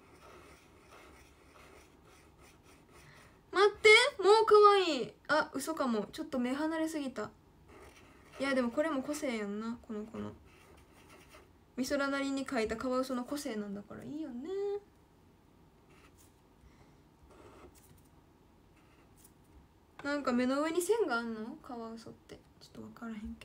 待って、もうかわいい。あ、嘘かも、ちょっと目離れすぎた。いやでもこれも個性やんな、この子のみそらなりに描いたカワウソの個性なんだからいいよね。なんか目の上に線があんのカワウソって、ちょっと分からへんけ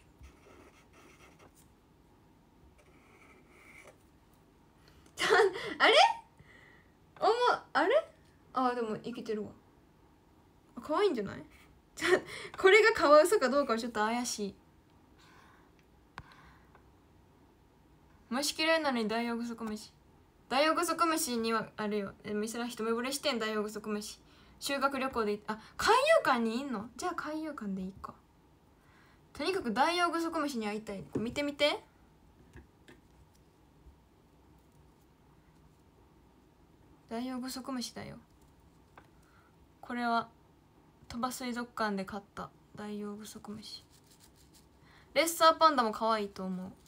ど。あれあれ、あ、でも生きてるわ。可愛いんじゃない？これがカワウソかどうかはちょっと怪しい。虫嫌いなのにダイオウグソクムシ。ダイオウグソクムシにはあれよ、みそら一目惚れしてん。ダイオウグソクムシ修学旅行であ、海遊館にいんの？じゃあ海遊館でいいか。とにかくダイオウグソクムシに会いたい。見てみて、ダイオウグソクムシだよ。これは鳥羽水族館で飼ったダイオウグソクムシ。レッサーパンダも可愛いと思う。めっ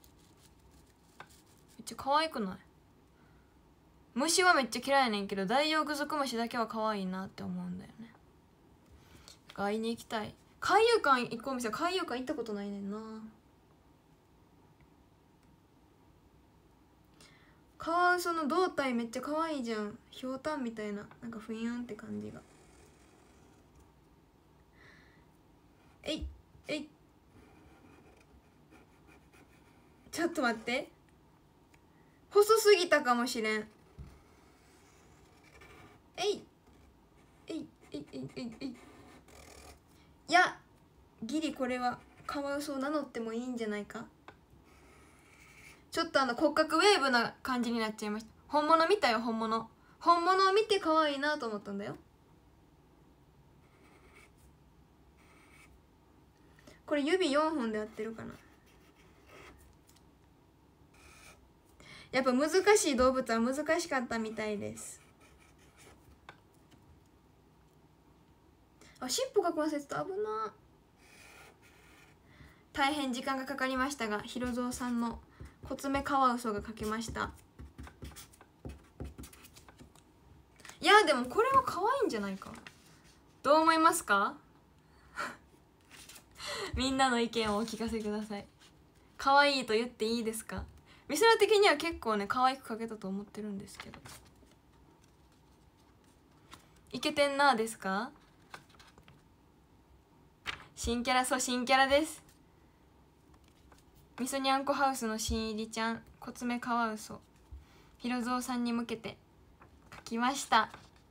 ちゃ可愛くない？虫はめっちゃ嫌いやねんけど、ダイオウグソクムシだけは可愛いなって思うんだよね。会いに行きたい。海遊館行こう。店海遊館行ったことないねんな。カワウソの胴体めっちゃ可愛いじゃん。ひょうたんみたいな、なんかふにゃんって感じが。えいえい、ちょっと待って、細すぎたかもしれん。えいえいえいえいえいえい、いやギリこれはカワウソを名乗ってもいいんじゃないか。ちょっと骨格ウェーブな感じになっちゃいました。本物見たよ、本物を見て可愛いなと思ったんだよ。これ指4本で合ってるかな。やっぱ難しい動物は難しかったみたいです。あ、尻尾がこなせてた、危な。大変時間がかかりましたが、ひろぞうさんのコツメカワウソが描けました。いやでもこれは可愛いんじゃないか。どう思いますか？みんなの意見をお聞かせください。可愛いと言っていいですか？みそら的には結構ね可愛く描けたと思ってるんですけど。イケてんなですか？新キャラ、そう新キャラです。みそにゃんこハウスの新入りちゃん、コツメカワウソ、ひろぞうさんに向けて描きました。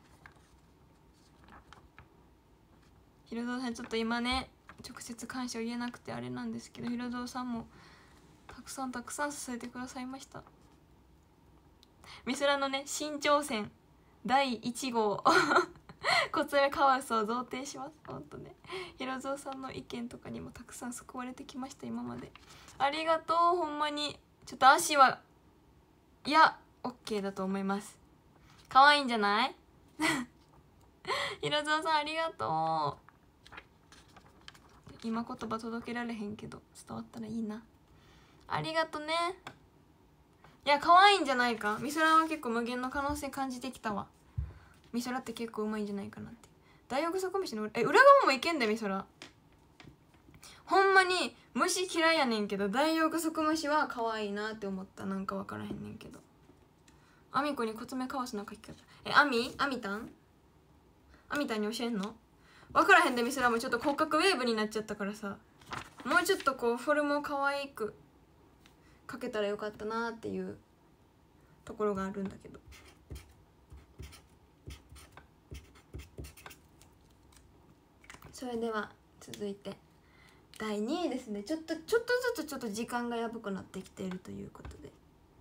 ひろぞうさんちょっと今ね直接感謝を言えなくてあれなんですけど、ひろぞうさんもたくさん支えてくださいました。みそらのね新挑戦第1号コツメカワウソを贈呈します。ほんとね、ひろぞうさんの意見とかにもたくさん救われてきました、今まで。ありがとう、ほんまに。ちょっと足はいや OK だと思います。可愛いんじゃないひろぞうさんありがとう。今言葉届けられへんけど伝わったらいいな。ありがとね。いや可愛いんじゃないか。みそらは結構無限の可能性感じてきたわ。みそらって結構うまいんじゃないかなって。大浴底飯の裏側もいけんだよ。みそらほんまに虫嫌いやねんけど、大浴底虫は可愛いなって思った。なんか分からへんねんけど。あみこにコツメカワスの書き方。あみたんに教えんの？分からへんで。みそらもちょっと骨格ウェーブになっちゃったからさ、もうちょっとこうフォルムを可愛く描けたらよかったなっていうところがあるんだけど。それでは続いて第2位ですね。ちょっとずつちょっと時間がやばくなってきているということで、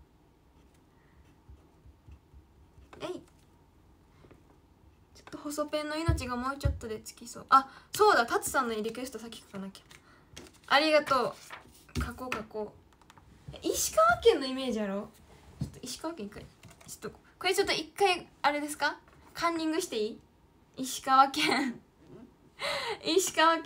ちょっと細ペンの命がもうちょっとでつきそう。あ、そうだ、タツさんのリクエスト先書かなきゃ。ありがとう。書こう。石川県のイメージやろ。ちょっと石川県ちょっとこれちょっと一回あれですか、カンニングしていい？石川県石川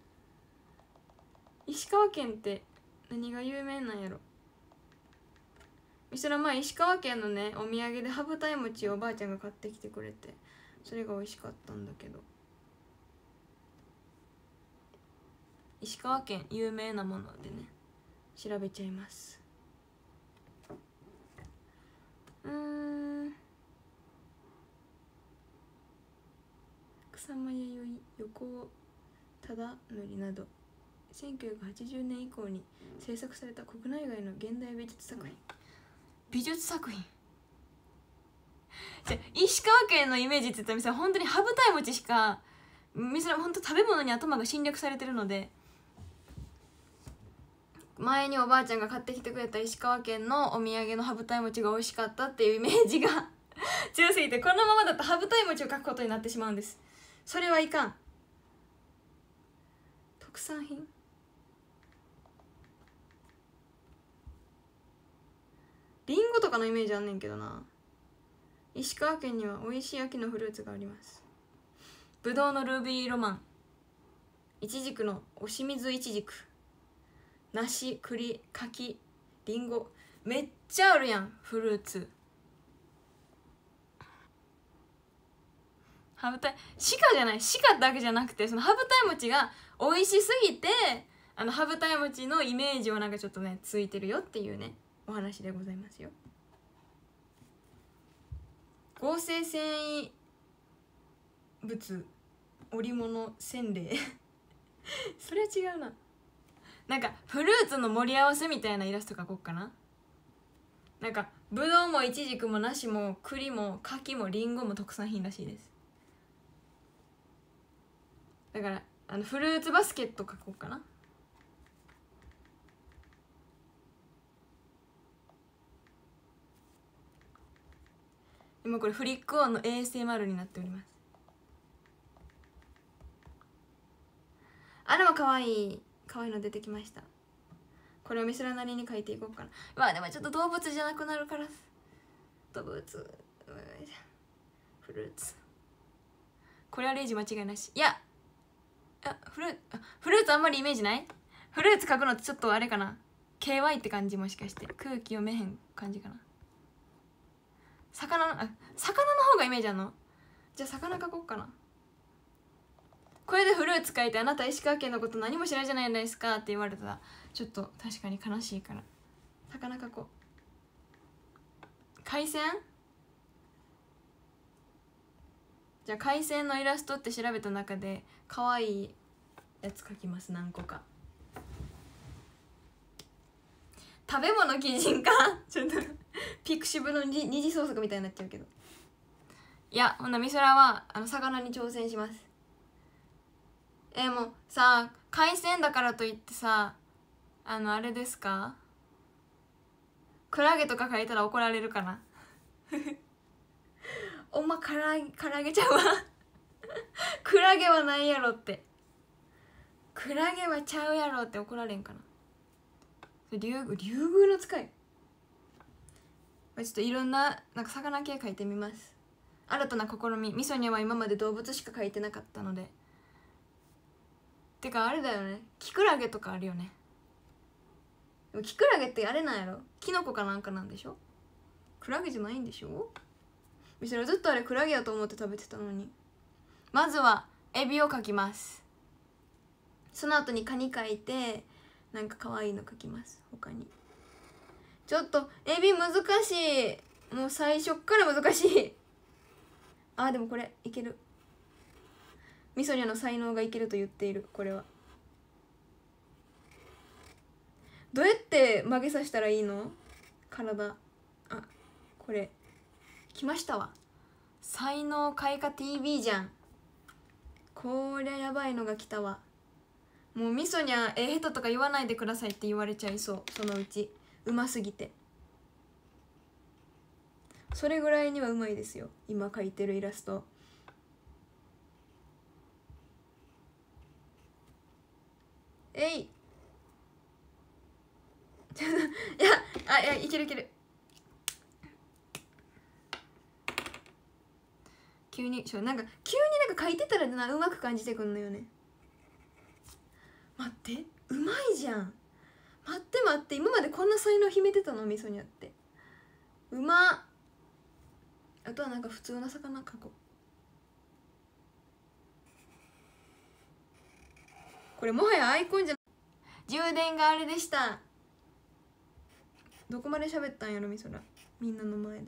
県って何が有名なんやろ。それは石川県のね、お土産で羽二重餅をおばあちゃんが買ってきてくれて、それが美味しかったんだけど。石川県有名なものでね、調べちゃいます。草間彌生、横尾忠則など1980年以降に制作された国内外の現代美術作品。じゃ石川県のイメージって言ったら本当に羽二重餅しか、本当食べ物に頭が侵略されてるので、前におばあちゃんが買ってきてくれた石川県のお土産の羽二重餅が美味しかったっていうイメージが強すぎて、このままだと羽二重餅を書くことになってしまうんです。それはいかん。特産品、リンゴとかのイメージあんねんけどな。石川県には美味しい秋のフルーツがあります。ぶどうのルービーロマン、いちじくのおしみずいちじく、梨、栗、柿、りんご、めっちゃあるやんフルーツ。羽二重、鹿じゃない、鹿だけじゃなくて、その羽二重餅が美味しすぎて、羽二重餅のイメージはなんかちょっとねついてるよっていうねお話でございますよ。合成繊維物織物せんべいそれは違うな。なんかフルーツの盛り合わせみたいなイラスト描こうかな。なんかぶどうもいちじくも梨も栗も柿もりんごも特産品らしいです。だからフルーツバスケット描こうかな。今これフリックオンの ASMR になっております。あれもかわいいの出てきました。これをみそらなりに描いていこうかな。まあでもちょっと動物じゃなくなるから、動物フルーツ、これはレイジ間違いなし。いやフルーツあんまりイメージない。フルーツ描くのってちょっとあれかな、 KY って感じ。もしかして空気読めへん感じかな。魚の方がイメージあるの。じゃあ魚描こうかな。これでフルーツ描いて、あなた石川県のこと何も知らないじゃないですかって言われたらちょっと確かに悲しいから、魚描こう。海鮮、じゃあ海鮮のイラストって調べた中で可愛いやつ描きます。何個か。食べ物擬人化ちょっとピクシブの二次創作みたいになっちゃうけど。いや、ほんなみそらは魚に挑戦します。もうさ、海鮮だからといってさ、あれですか、クラゲとか書いたら怒られるかなお前から揚げちゃうわクラゲはないやろって、クラゲはちゃうやろって怒られんかな。竜宮の使い、ちょっといろんななんか魚系描いてみます。新たな試み。みそには今まで動物しか描いてなかったので。てかあれだよね、キクラゲとかあるよね。でもキクラゲってあれなんやろ、キノコかなんかなんでしょ。クラゲじゃないんでしょ。みそらずっとあれクラゲやと思って食べてたのに。まずはエビを描きます。その後にカニ描いて、なんか可愛いの描きます。他にちょっとエビ難しい、もう最初っから難しい。あーでもこれいける。みそにゃの才能がいけると言っている。これはどうやって曲げさせたらいいの、体。あ、これ来ましたわ。才能開花 TV じゃん。こりゃやばいのが来たわ。もうみそにゃ下手とか言わないでくださいって言われちゃいそう。そのうちうますぎて。それぐらいにはうまいですよ、今描いてるイラスト。えいいやいけるいける。急になんか書いてたらうまく感じてくんのよね。待って、うまいじゃん。待って、今までこんな才能秘めてたの、みそにゃって。うまっ。あとはなんか普通の魚描こう。これもはやアイコンじゃ。充電があれでした。どこまで喋ったんやろみそら、みんなの前で。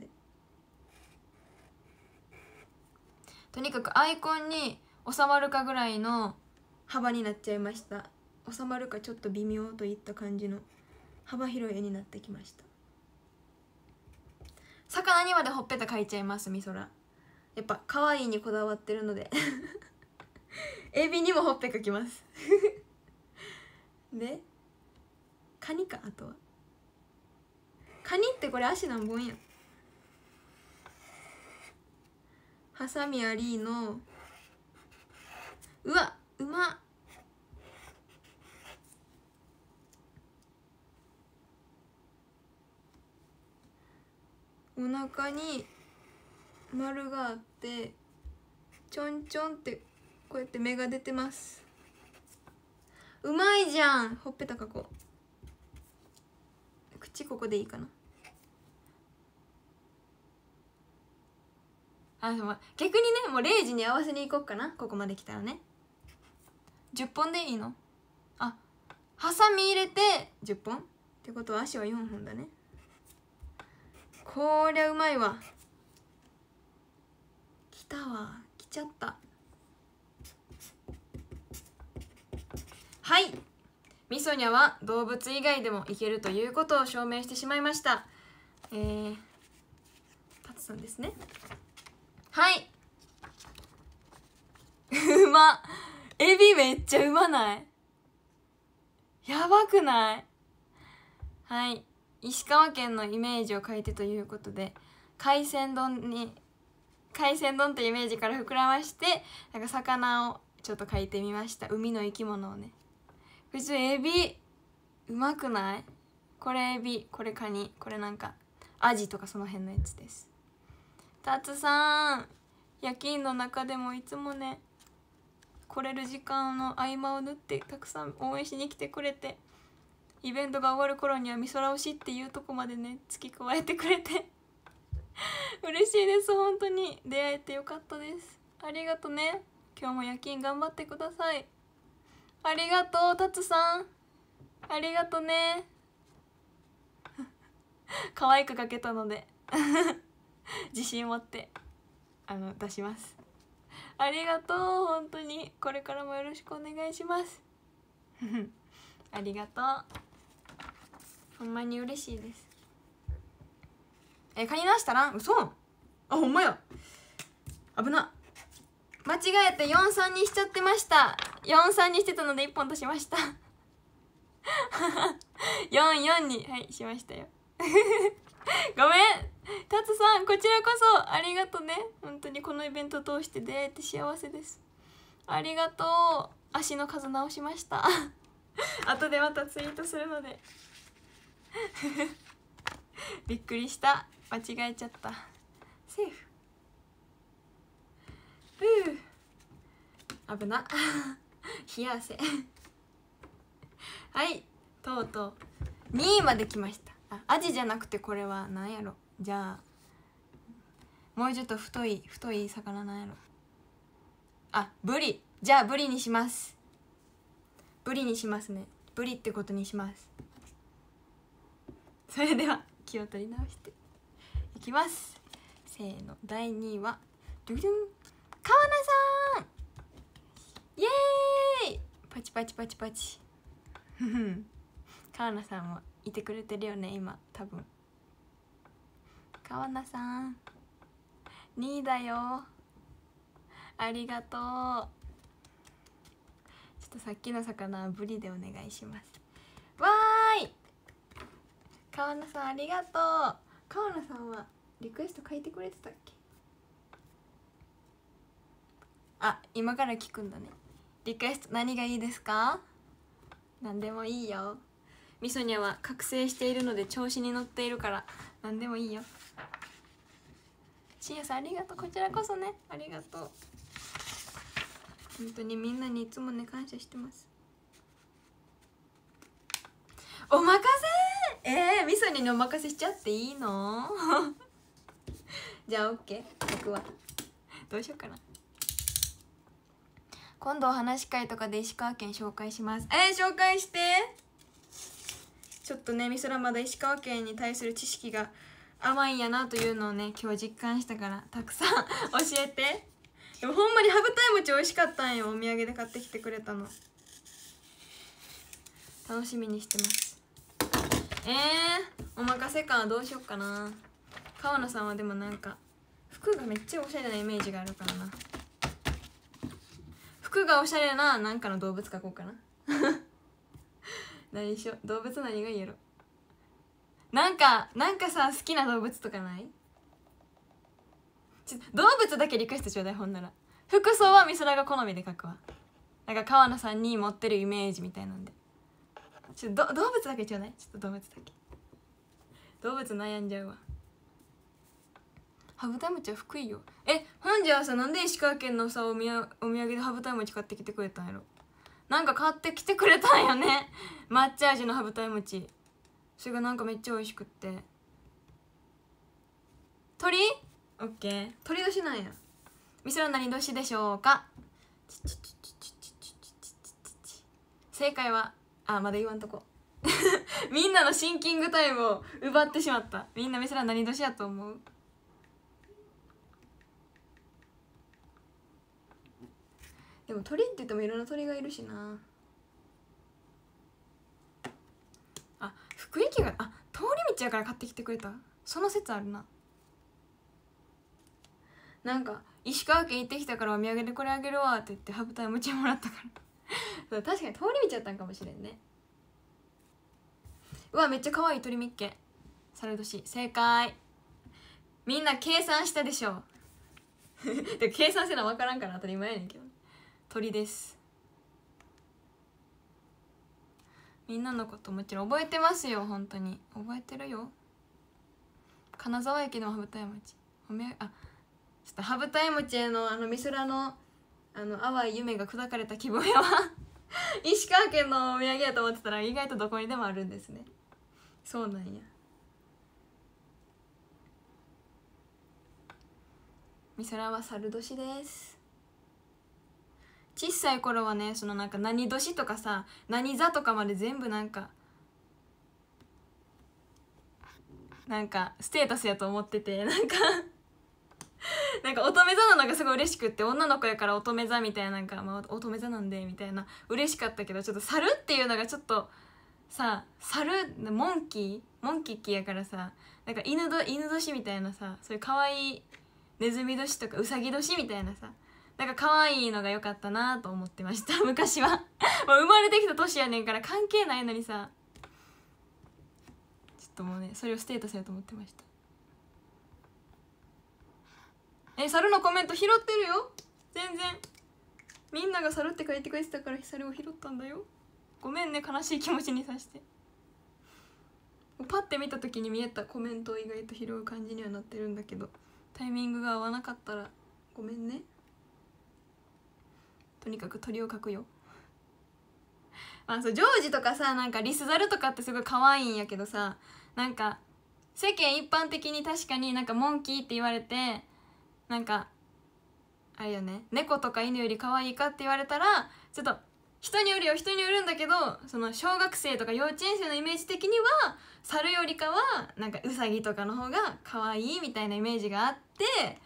とにかくアイコンに収まるかぐらいの幅になっちゃいました。収まるかちょっと微妙といった感じの幅広い絵になってきました。魚にまでほっぺた描いちゃいます、みそら。やっぱ可愛いにこだわってるのでエビにもほっぺ描きますでカニか。あとはカニってこれ足何本や。ハサミありの。うわうまっ。お腹に丸があってちょんちょんってこうやって目が出てます。うまいじゃん。ほっぺた描こう。口ここでいいかな。あ、でも逆にね、もう0時に合わせに行こうかな。ここまで来たらね。10本でいいの。あ、ハサミ入れて10本ってことは足は4本だね。こりゃうまいわ。来たわ、来ちゃった。はい、みそにゃは動物以外でもいけるということを証明してしまいました。タツさんですね。はい。うま。エビめっちゃうまない？やばくない？はい、石川県のイメージを描いてということで、海鮮丼ってイメージから膨らまして、なんか魚をちょっと描いてみました。海の生き物をね。普通エビうまくない？これエビ、これカニ、これなんかアジとかその辺のやつです。タツさん、夜勤の中でもいつもね、来れる時間の合間を縫ってたくさん応援しに来てくれて、イベントが終わる頃にはみそら推しっていうとこまでね付き加えてくれて嬉しいです。本当に出会えてよかったです。ありがとね。今日も夜勤頑張ってください。ありがとうタツさん、ありがとね可愛く描けたので自信持って出します。ありがとう、本当にこれからもよろしくお願いしますありがとう、ほんまに嬉しいです。カニ出したら嘘。あ、ほんまや、危な。間違えて43にしちゃってました。43にしてたので1本としました44に、はい、しましたよごめん、 タツさんこちらこそありがとね。本当にこのイベント通して出会えて幸せです。ありがとう。足の数直しました後でまたツイートするのでびっくりした、間違えちゃった。セーフ。危な冷や汗はい、とうとう2位まで来ました。アジじゃなくてこれは何やろ。じゃあもうちょっと太い魚なんやろ。ブリ。じゃあブリにします。ブリにしますね。ブリってことにします。それでは気を取り直していきます。せーの、第2位はドゥドゥン、川名さん。イエーイ。パチパチパチパチ川名さんもいてくれてるよね今多分。川名さん2位だよ、ありがとう。ちょっとさっきの魚はブリでお願いします。わーい、川名さんありがとう。川名さんはリクエスト書いてくれてたっけ。今から聞くんだね。リクエスト何がいいですか。何でもいいよ。みそにゃは覚醒しているので調子に乗っているから何でもいいよ。しんやさんありがとう。こちらこそね、ありがとう。本当にみんなにいつもね感謝してます。お任せ。みそにお任せしちゃっていいのじゃあ OK、 僕はどうしようかな。今度お話し会とかで石川県紹介します。紹介して。ちょっとね、みそらまだ石川県に対する知識が甘いんやなというのをね今日実感したから、たくさん教えて。でもほんまに羽二重餅美味しかったんよ。お土産で買ってきてくれたの。楽しみにしてます。お任せか。どうしよっかな。川野さんはでもなんか服がめっちゃおしゃれなイメージがあるからな。服がおしゃれななんかの動物描こうかな何しよう。動物何がいいやろ。なんかさ、好きな動物とかない？動物だけリクエストちょうだい。ほんなら服装はみそらが好みで描くわ。なんか川野さんに持ってるイメージみたいなんで、動物だけちょうだい。ちょっと動物だけ。動物悩んじゃうわ。羽二重餅は福井よ。ほんじゃあさ、なんで石川県のさお土産で羽二重餅買ってきてくれたんやろ。なんか買ってきてくれたんよね抹茶味の羽二重餅。それがなんかめっちゃ美味しくって。鳥？オッケー。鳥年なんや。みそら何年でしょうか。正解はまだ言わんとこみんなのシンキングタイムを奪ってしまった。みんなみそら何年やと思う？でも鳥って言ってもいろんな鳥がいるしな。福井家が通り道やから買ってきてくれた。その説あるな。なんか石川県行ってきたからお土産でこれあげるわって言って羽二重餅もらったから確かに通り道やったんかもしれんね。うわ、めっちゃ可愛い鳥みっけ。猿年。正解。みんな計算したでしょで計算せな分からんから当たり前やねんけど。鳥です。みんなのこともちろん覚えてますよ。本当に覚えてるよ。金沢駅の羽二重餅ちょっと羽二重餅へのみそらの淡い夢が砕かれた気分やわ石川県のお土産やと思ってたら意外とどこにでもあるんですね。そうなんや。みそらは猿年です。小さい頃はね、そのなんか何年とかさ、何座とかまで全部なんかステータスやと思ってて、なんか乙女座なのがすごい嬉しくって、女の子やから乙女座みたいな、乙女座なんでみたいな嬉しかったけど、ちょっと猿っていうのがちょっとさ、猿モンキーやからさ、なんか犬年みたいなさ、そういう可愛いネズミ年とかウサギ年みたいなさ、なんか可愛いのが良かったなと思ってました昔はもう生まれてきた年やねんから関係ないのにさ、ちょっともうね、それをステータスやと思ってました。 猿のコメント拾ってるよ。全然みんなが猿って書いてくれてたから猿を拾ったんだよ。ごめんね、悲しい気持ちにさして。パッて見た時に見えたコメントを意外と拾う感じにはなってるんだけど、タイミングが合わなかったらごめんね。とにかく鳥を描くよ。そうジョージとかさ、なんかリスザルとかってすごい可愛いんやけどさ、なんか世間一般的に確かになんかモンキーって言われて、なんかあれよね、猫とか犬より可愛いかって言われたらちょっと人によるんだけど、その小学生とか幼稚園生のイメージ的には猿よりかはなんかウサギとかの方が可愛いみたいなイメージがあって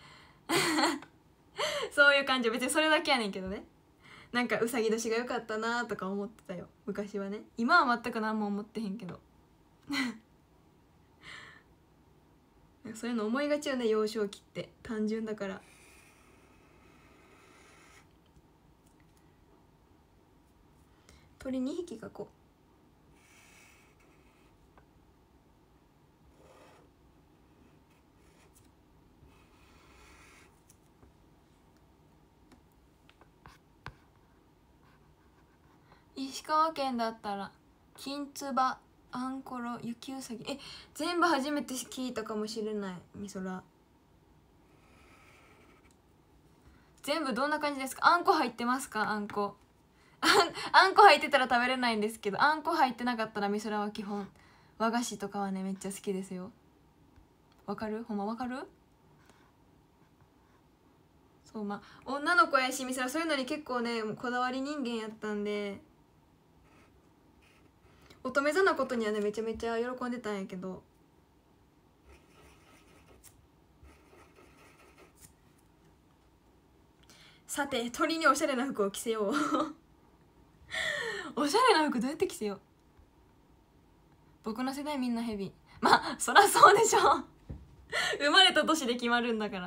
そういう感じ。別にそれだけやねんけどね。なんかうさぎ年が良かったなとか思ってたよ昔はね。今は全く何も思ってへんけどそういうの思いがちよね、幼少期って。単純だから。鳥2匹描こう。石川県だったら金つば、あんころ、雪うさぎ、全部初めて聞いたかもしれない。みそら全部どんな感じですか？あんこ入ってますか？あんこあんこ入ってたら食べれないんですけど、あんこ入ってなかったらみそらは基本和菓子とかはねめっちゃ好きですよ。わかる？ほんまわかる？そう、女の子やしみそらそういうのに結構ねこだわり人間やったんで、乙女座なことにはねめちゃめちゃ喜んでたんやけど、さて鳥におしゃれな服を着せようおしゃれな服どうやって着せよう。僕の世代みんなヘビ。そらそうでしょ生まれた年で決まるんだから。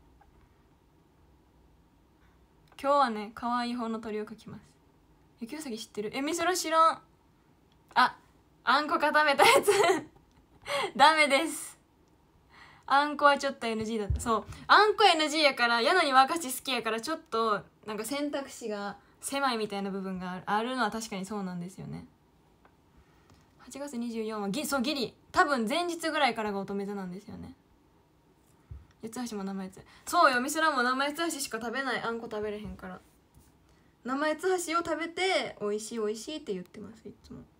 今日はね可愛い方の鳥を描きます。雪うさぎ知ってる？みそら知らん。あんこ固めたやつダメです。あんこはちょっと NG だった。そう、あんこ NG やから。やのに和菓子好きやから、ちょっとなんか選択肢が狭いみたいな部分があるのは確かにそうなんですよね。8月24はそうギリ多分前日ぐらいからが乙女座なんですよね。八つ橋も生八つ。そうよ、みそらも生八つ橋しか食べない。あんこ食べれへんから。生八つ橋を食べて美味しい美味しいって言ってます、いつも。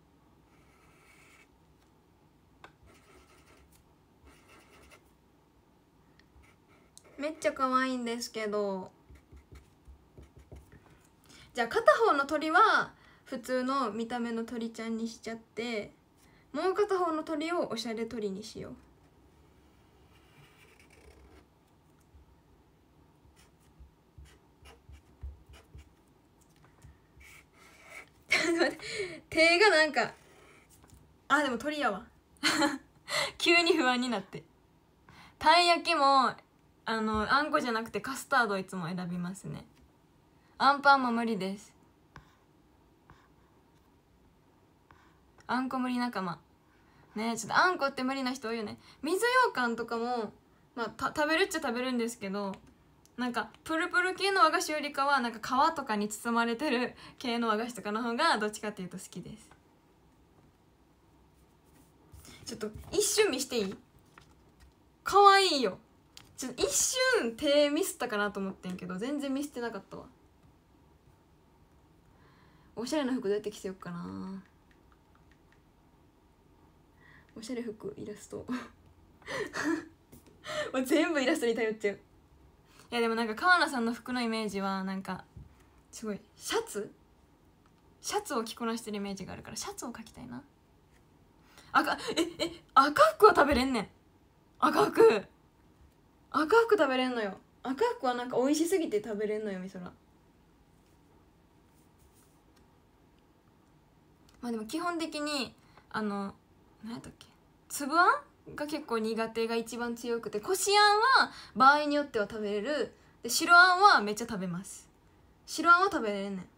めっちゃ可愛いんですけど、じゃあ片方の鳥は普通の見た目の鳥ちゃんにしちゃって、もう片方の鳥をおしゃれ鳥にしよう手がなんかでも鳥やわ急に不安になって。たい焼きもあんこじゃなくてカスタードをいつも選びますね。あんパンも無理です。あんこ無理仲間ね。ちょっとあんこって無理な人多いよね。水羊羹とかも食べるっちゃ食べるんですけど、なんかプルプル系の和菓子よりかはなんか皮とかに包まれてる系の和菓子とかの方がどっちかっていうと好きです。ちょっと一瞬見していい？かわいいよ。ちょっと一瞬手ミスったかなと思ってんけど全然ミスってなかったわ。おしゃれな服どうやって着せよっかな。おしゃれ服イラストもう全部イラストに頼っちゃう。いやでもなんか川名さんの服のイメージはなんかすごいシャツを着こなしてるイメージがあるから、シャツを描きたいな。赤服は食べれんねん。赤服食べれんのよ。赤服はなんか美味しすぎて食べれんのよ、みそら。でも基本的に何やったっけ、粒あんが結構苦手が一番強くて、こしあんは場合によっては食べれる。で白あんはめっちゃ食べます。白あんは食べれんねん。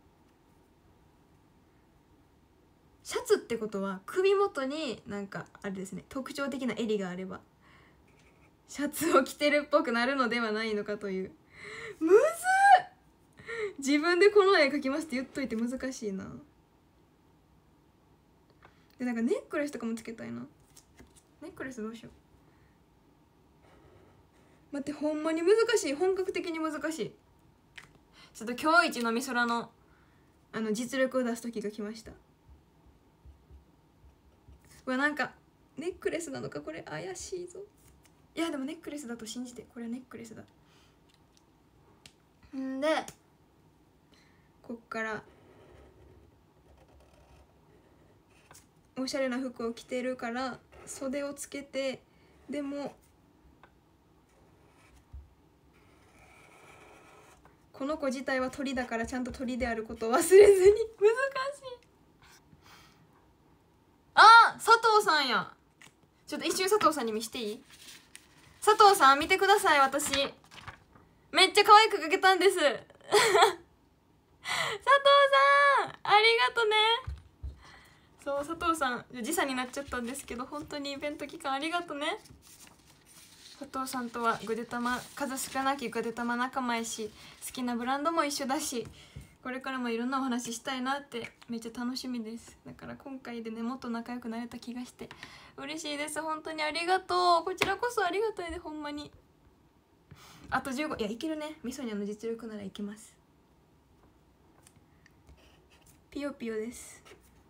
シャツってことは首元になんかあれですね、特徴的な襟があればシャツを着てるっぽくなるのではないのかという。むずっ、自分でこの絵描きますって言っといて難しいな。でなんかネックレスとかもつけたいな。ネックレスどうしよう。待って、ほんまに難しい、本格的に難しい。ちょっと今日一のみそらの実力を出す時が来ました。うわ、なんかネックレスなのかこれ、怪しいぞ。いやでもネックレスだと信じて、これはネックレスだ。んでこっからおしゃれな服を着てるから袖をつけて、でもこの子自体は鳥だからちゃんと鳥であることを忘れずに。難しい。あ、佐藤さんや。ちょっと一瞬佐藤さんに見していい？佐藤さん見てください。私めっちゃ可愛く描けたんです。佐藤さんありがとね。そう、佐藤さん時差になっちゃったんですけど、本当にイベント期間ありがとね。佐藤さんとはぐでたま、数少なきぐでたま仲間やし、好きなブランドも一緒だし、これからもいろんなお話したいなってめっちゃ楽しみです。だから今回でね、もっと仲良くなれた気がして嬉しいです。本当にありがとう。こちらこそありがたいで、ほんまに。あと15、いやいけるね。みそにゃんの実力ならいけます。ピヨピヨです。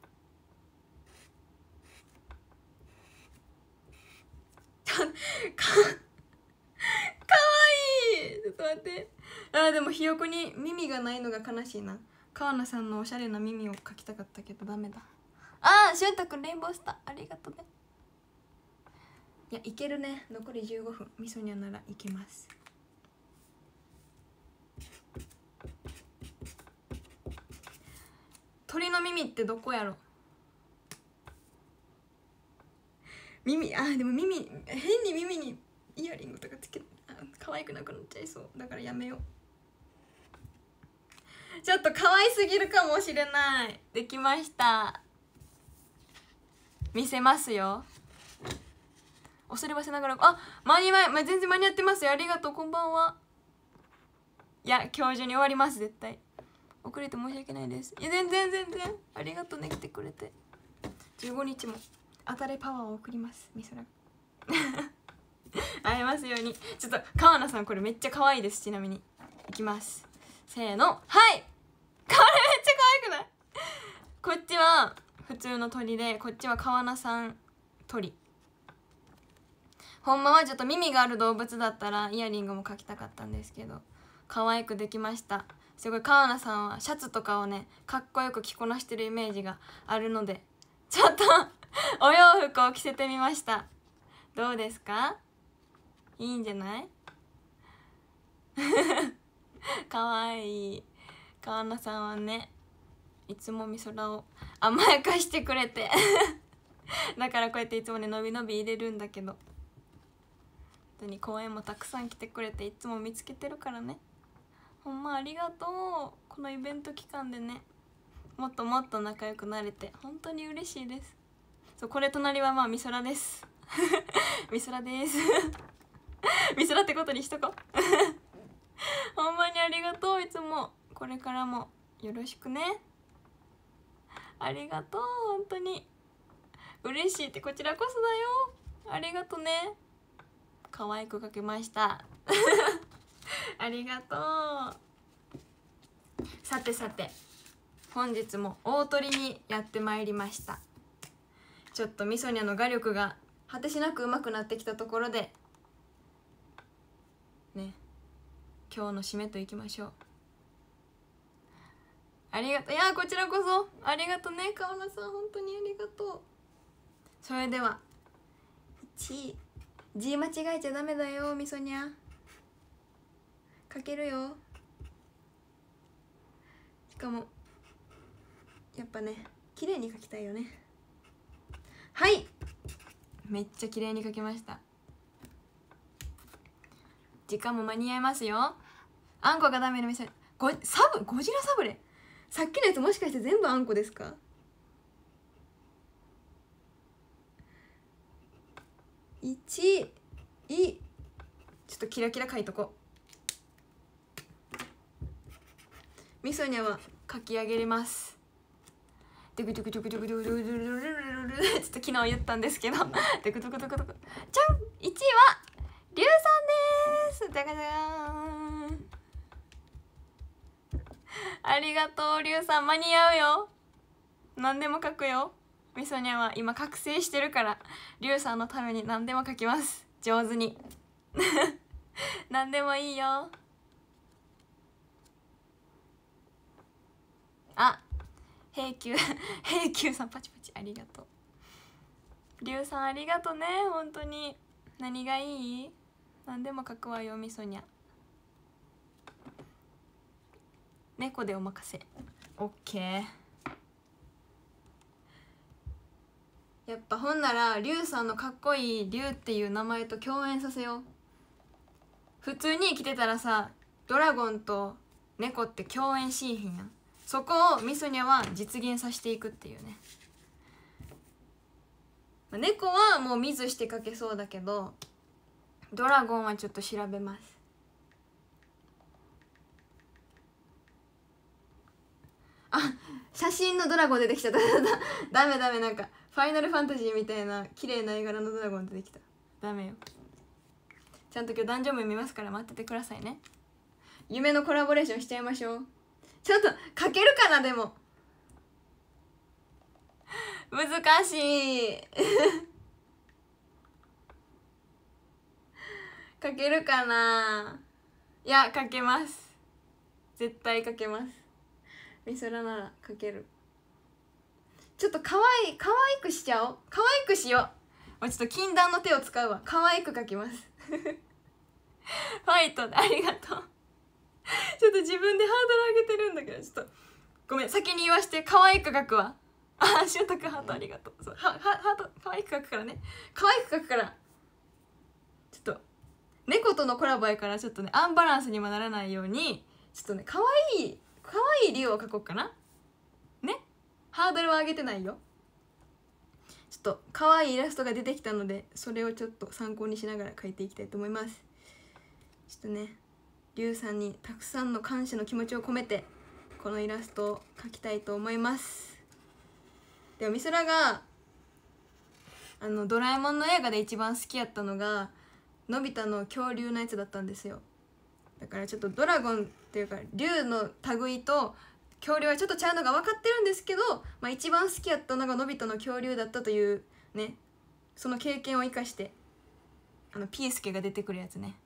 かわいい。ちょっと待って。あ、でもひよこに耳がないのが悲しいな。川名さんのおしゃれな耳を描きたかったけどダメだ。あー、しゅんたくんレインボースターありがとうね。いやいけるね。残り15分。みそにゃんならいけます。鳥の耳ってどこやろ。耳、あ、でも耳変に耳にイヤリングとかつけ、可愛くなくなっちゃいそう。だからやめよう。ちょっと可愛すぎるかもしれない。できました。見せますよ。恐ればせながら、あ、全然間に合ってますよ。ありがとう、こんばんは。いや今日中に終わります。絶対遅れて申し訳ないです。いや全然ありがとうね、来てくれて。15日も当たれパワーを送ります。みそら会えますように。ちょっと川名さんこれめっちゃ可愛いです。ちなみにいきます。せーの、はい。これめっちゃ可愛くない？こっちは普通の鳥で、こっちは川名さん鳥。ほんまはちょっと耳がある動物だったらイヤリングも描きたかったんですけど、可愛くできました。すごい川名さんはシャツとかをねかっこよく着こなしてるイメージがあるので、ちょっとお洋服を着せてみました。どうですか？いいんじゃない？かわいい。川名さんはねいつもみそらを甘やかしてくれてだからこうやっていつもねのびのび入れるんだけど、本当に公演もたくさん来てくれていつも見つけてるからね。ほんまありがとう。このイベント期間でねもっともっと仲良くなれて本当に嬉しいです。そう、これ隣はまあみそらですみそらですみそらってことにしとこうほんまにありがとう。いつもこれからもよろしくね。ありがとう。本当に嬉しいって。こちらこそだよ。ありがとね。可愛く描けましたありがとう。さてさて本日も大鳥にやってまいりました。ちょっとみそにゃの画力が果てしなく上手くなってきたところでね、今日の締めといきましょう。ありがとう。いやこちらこそありがとうね川名さん、本当にありがとう。それでは字間違えちゃダメだよ。みそにゃ書けるよ。しかもやっぱね綺麗に書きたいよね。はい、めっちゃ綺麗に書きました。時間も間に合いますよ。あんこがダメな店ゴジラサブレ、さっきのやつもしかして全部あんこですか？1、2、 とキラキラ書いとこう。みそにゃは書き上げれます。ドゥクドゥクドゥクドゥクドゥクドゥクドゥクドゥクドゥクドゥクドゥク、ちょっと昨日言ったんですけど、ドゥクドゥクドゥクドゥクドゥク、じゃん、1位はリュウさんです。ダカダカーン。ありがとうリュウさん、間に合うよ。何でも書くよ。みそにゃは今覚醒してるから、リュウさんのために何でも書きます。上手に何でもいいよ。あ、平久平久さんパチパチありがとう。リュウさんありがとね、本当に。何がいい？何でも書くわよ、みそにゃ。猫でお任せ。オッケー。やっぱほんならリュウさんのかっこいいリュウっていう名前と共演させよう。普通に生きてたらさ、ドラゴンと猫って共演しいひんやん。そこをみそにゃは実現させていくっていうね。猫はもう見ずして描けそうだけど、ドラゴンはちょっと調べます。あ、写真のドラゴン出てきた。ダメダメ、なんかファイナルファンタジーみたいな綺麗な絵柄のドラゴン出てきた。ダメよ。ちゃんと今日男女も見ますから待っててくださいね。夢のコラボレーションしちゃいましょう。ちょっと描けるかな。でも難しい描けるかな。いや描けます、絶対描けます。みそらなら描ける。ちょっと可愛くしちゃおう。可愛くしよう。ちょっと禁断の手を使うわ。可愛く描きますファイトありがとうちょっと自分でハードル上げてるんだけど、ちょっとごめん、先に言わして。可愛く描くわ。あ、しゅんたくんハートありがとう。そう、ハート可愛く描くからね。可愛く描くから。ちょっと猫とのコラボやから、ちょっとねアンバランスにもならないように、ちょっとね可愛い理由を描こうかなね。ハードルは上げてないよ。ちょっと可愛いイラストが出てきたので、それをちょっと参考にしながら描いていきたいと思います。ちょっとね、リュウさんにたくさんの感謝の気持ちを込めてこのイラストを描きたいと思います。でもみそらがドラえもんの映画で一番好きやったのがのび太の恐竜のやつだったんですよ。だからちょっとドラゴンっていうか竜の類と恐竜はちょっとちゃうのが分かってるんですけど、まあ、一番好きやったのがのび太の恐竜だったというね、その経験を生かしてピースケが出てくるやつね、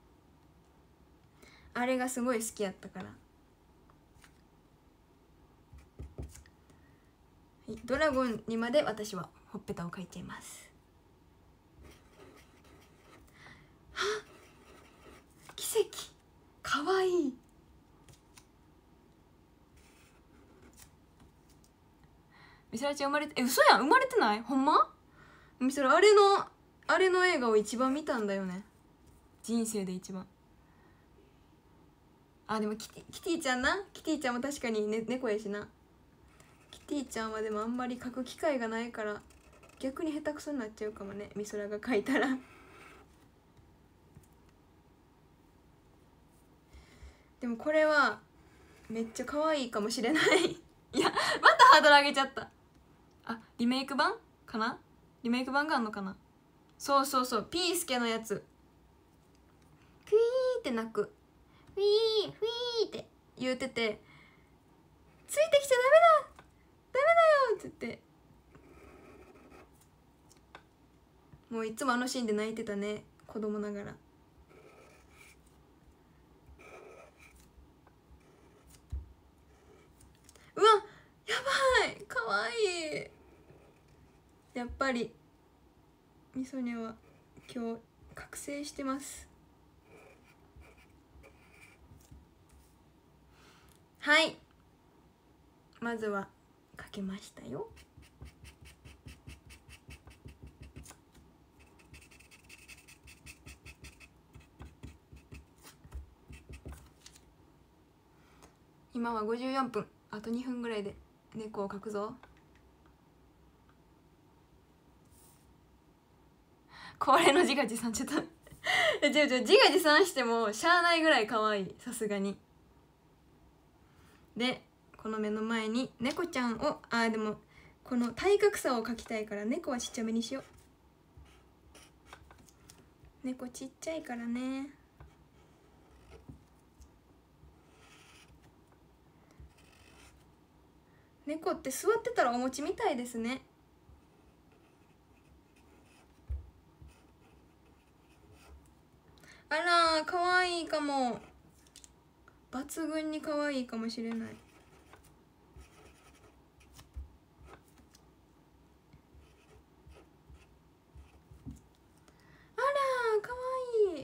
あれがすごい好きやったから、はい、ドラゴンにまで私はほっぺたを描いちゃいます。はっ、奇跡、かわいい。みそらちゃん生まれて、嘘やん、生まれてない？ほんま？みそらあれの映画を一番見たんだよね、人生で一番。あ、でもキティちゃんな、キティちゃんも確かに、ね、猫やしな。キティちゃんはでもあんまり描く機会がないから逆に下手くそになっちゃうかもね、みそらが描いたらでもこれはめっちゃ可愛いかもしれないいや、またハードル上げちゃった。あ、リメイク版かな。リメイク版があんのかな。そうそうそう、ピースケのやつ。クイーって鳴く、フィーフィーって言うてて、ついてきちゃダメだよって言って、もういつもあのシーンで泣いてたね、子供ながら。うわ、やばい、かわいい。やっぱりみそには今日覚醒してます。はい、まずはかけましたよ。今は54分、あと2分ぐらいで猫を描くぞ。恒例の自画自賛、ちょっと自画自賛してもしゃあないぐらい可愛い、さすがに。でこの目の前に猫ちゃんを、でもこの体格差を描きたいから猫はちっちゃめにしよう。猫ちっちゃいからね。猫って座ってたらお餅みたいですね。あらかわいいかも、抜群にかわいいかもしれない。あらかわいい。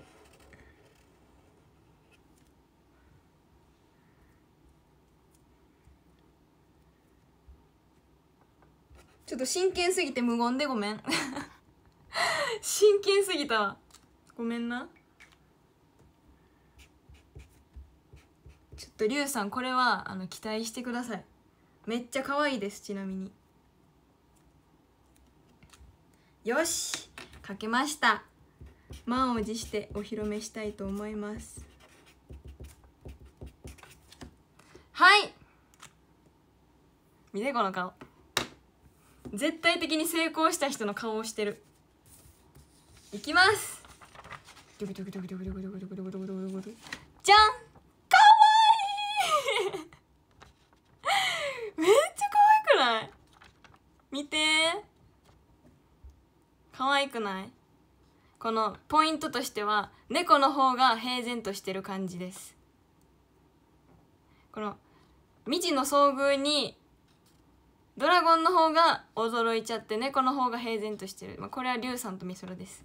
ちょっと真剣すぎて無言でごめん真剣すぎたわ、ごめんな。ちょっとリュウさんこれは期待してください。めっちゃ可愛いです。ちなみによし書けました。満を持してお披露目したいと思います。はい、見てこの顔、絶対的に成功した人の顔をしてる。いきます。じゃん、かわいいめっちゃ可愛くない？見てー、可愛くない？このポイントとしては猫の方が平然としてる感じです。この未知の遭遇にドラゴンの方が驚いちゃって猫の方が平然としてる、これはリュウさんとミソラです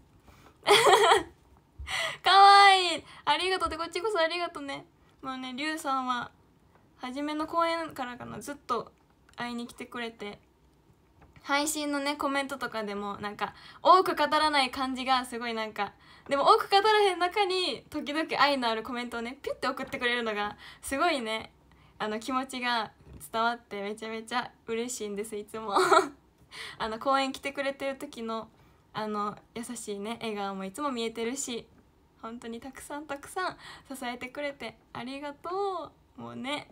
かわいい、ありがとう。でこっちこそありがとうね。もうねリュウさんは初めの公演からかな、ずっと会いに来てくれて、配信のねコメントとかでもなんか多く語らない感じがすごい、なんかでも多く語らへん中に時々愛のあるコメントをねピュッて送ってくれるのがすごいね、気持ちが伝わってめちゃめちゃ嬉しいんです、いつも公演来てくれてる時の優しいね笑顔もいつも見えてるし、本当にたくさんたくさん支えてくれてありがとう。もうね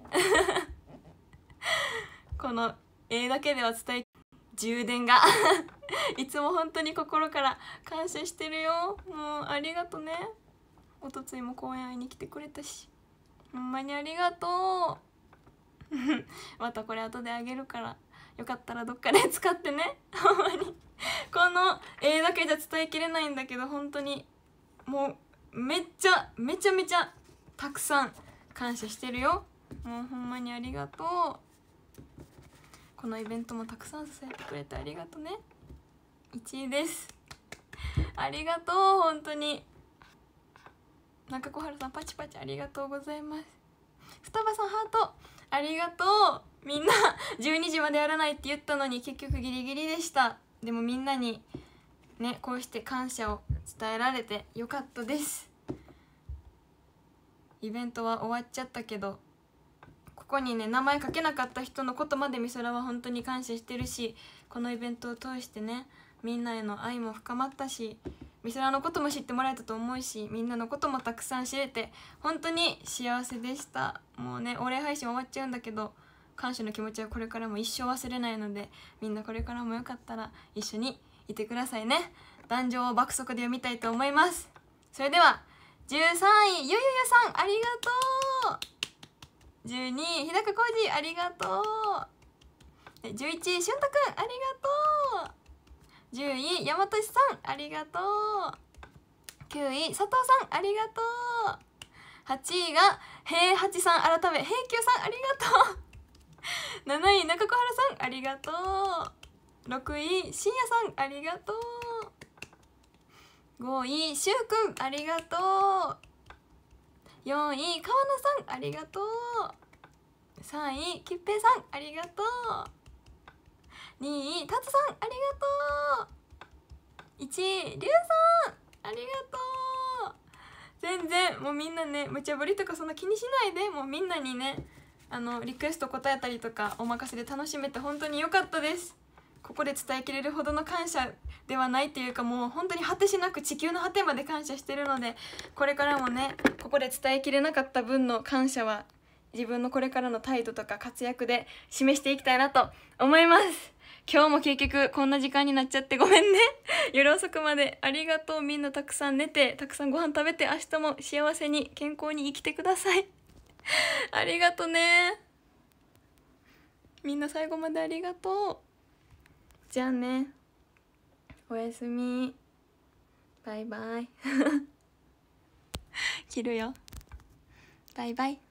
この絵だけでは伝え充電がいつも本当に心から感謝してるよ。もうありがとね。おとついも公演会いに来てくれたし、ほんまにありがとうまたこれ後であげるからよかったらどっかで使ってねほんまにこの絵だけじゃ伝えきれないんだけど、本当にもうめちゃめちゃたくさん感謝してるよ。もうほんまにありがとう。このイベントもたくさん支えてくれてありがとね。1位です。ありがとう本当に。中小春さんパチパチありがとうございます。双葉さんハートありがとう。みんな12時までやらないって言ったのに結局ギリギリでした。でもみんなにねこうして感謝を伝えられてよかったです。イベントは終わっちゃったけど、ここにね名前書けなかった人のことまでみそらは本当に感謝してるし、このイベントを通してねみんなへの愛も深まったし、みそらのことも知ってもらえたと思うし、みんなのこともたくさん知れて本当に幸せでした。もうねお礼配信終わっちゃうんだけど、感謝の気持ちはこれからも一生忘れないので、みんなこれからもよかったら一緒にいてくださいね。壇上を爆速で読みたいと思います。それでは13位ゆゆゆさんありがとう。12位日高浩二ありがとう。11位しゅんたくんありがとう。10位山としさんありがとう。9位佐藤さんありがとう。8位が平八さん改め平久さんありがとう7位中小原さんありがとう。6位しんやさんありがとう。5位しゅうくんありがとう。4位川野さんありがとう。3位きっぺいさんありがとう。2位たつさんありがとう。1位りゅうさんありがとう。全然もうみんなね無茶ぶりとかそんな気にしないで、もうみんなにねリクエスト答えたりとかお任せで楽しめて本当に良かったです。 ここで伝えきれるほどの感謝ではないっていうか、もう本当に果てしなく地球の果てまで感謝してるので、これからもねここで伝えきれなかった分の感謝は自分のこれからの態度とか活躍で示していきたいなと思います。今日も結局こんな時間になっちゃってごめんね夜遅くまでありがとう。みんなたくさん寝てたくさんご飯食べて、明日も幸せに健康に生きてくださいありがとね。みんな最後までありがとう。じゃあね、おやすみ、バイバイ切るよ、バイバイ。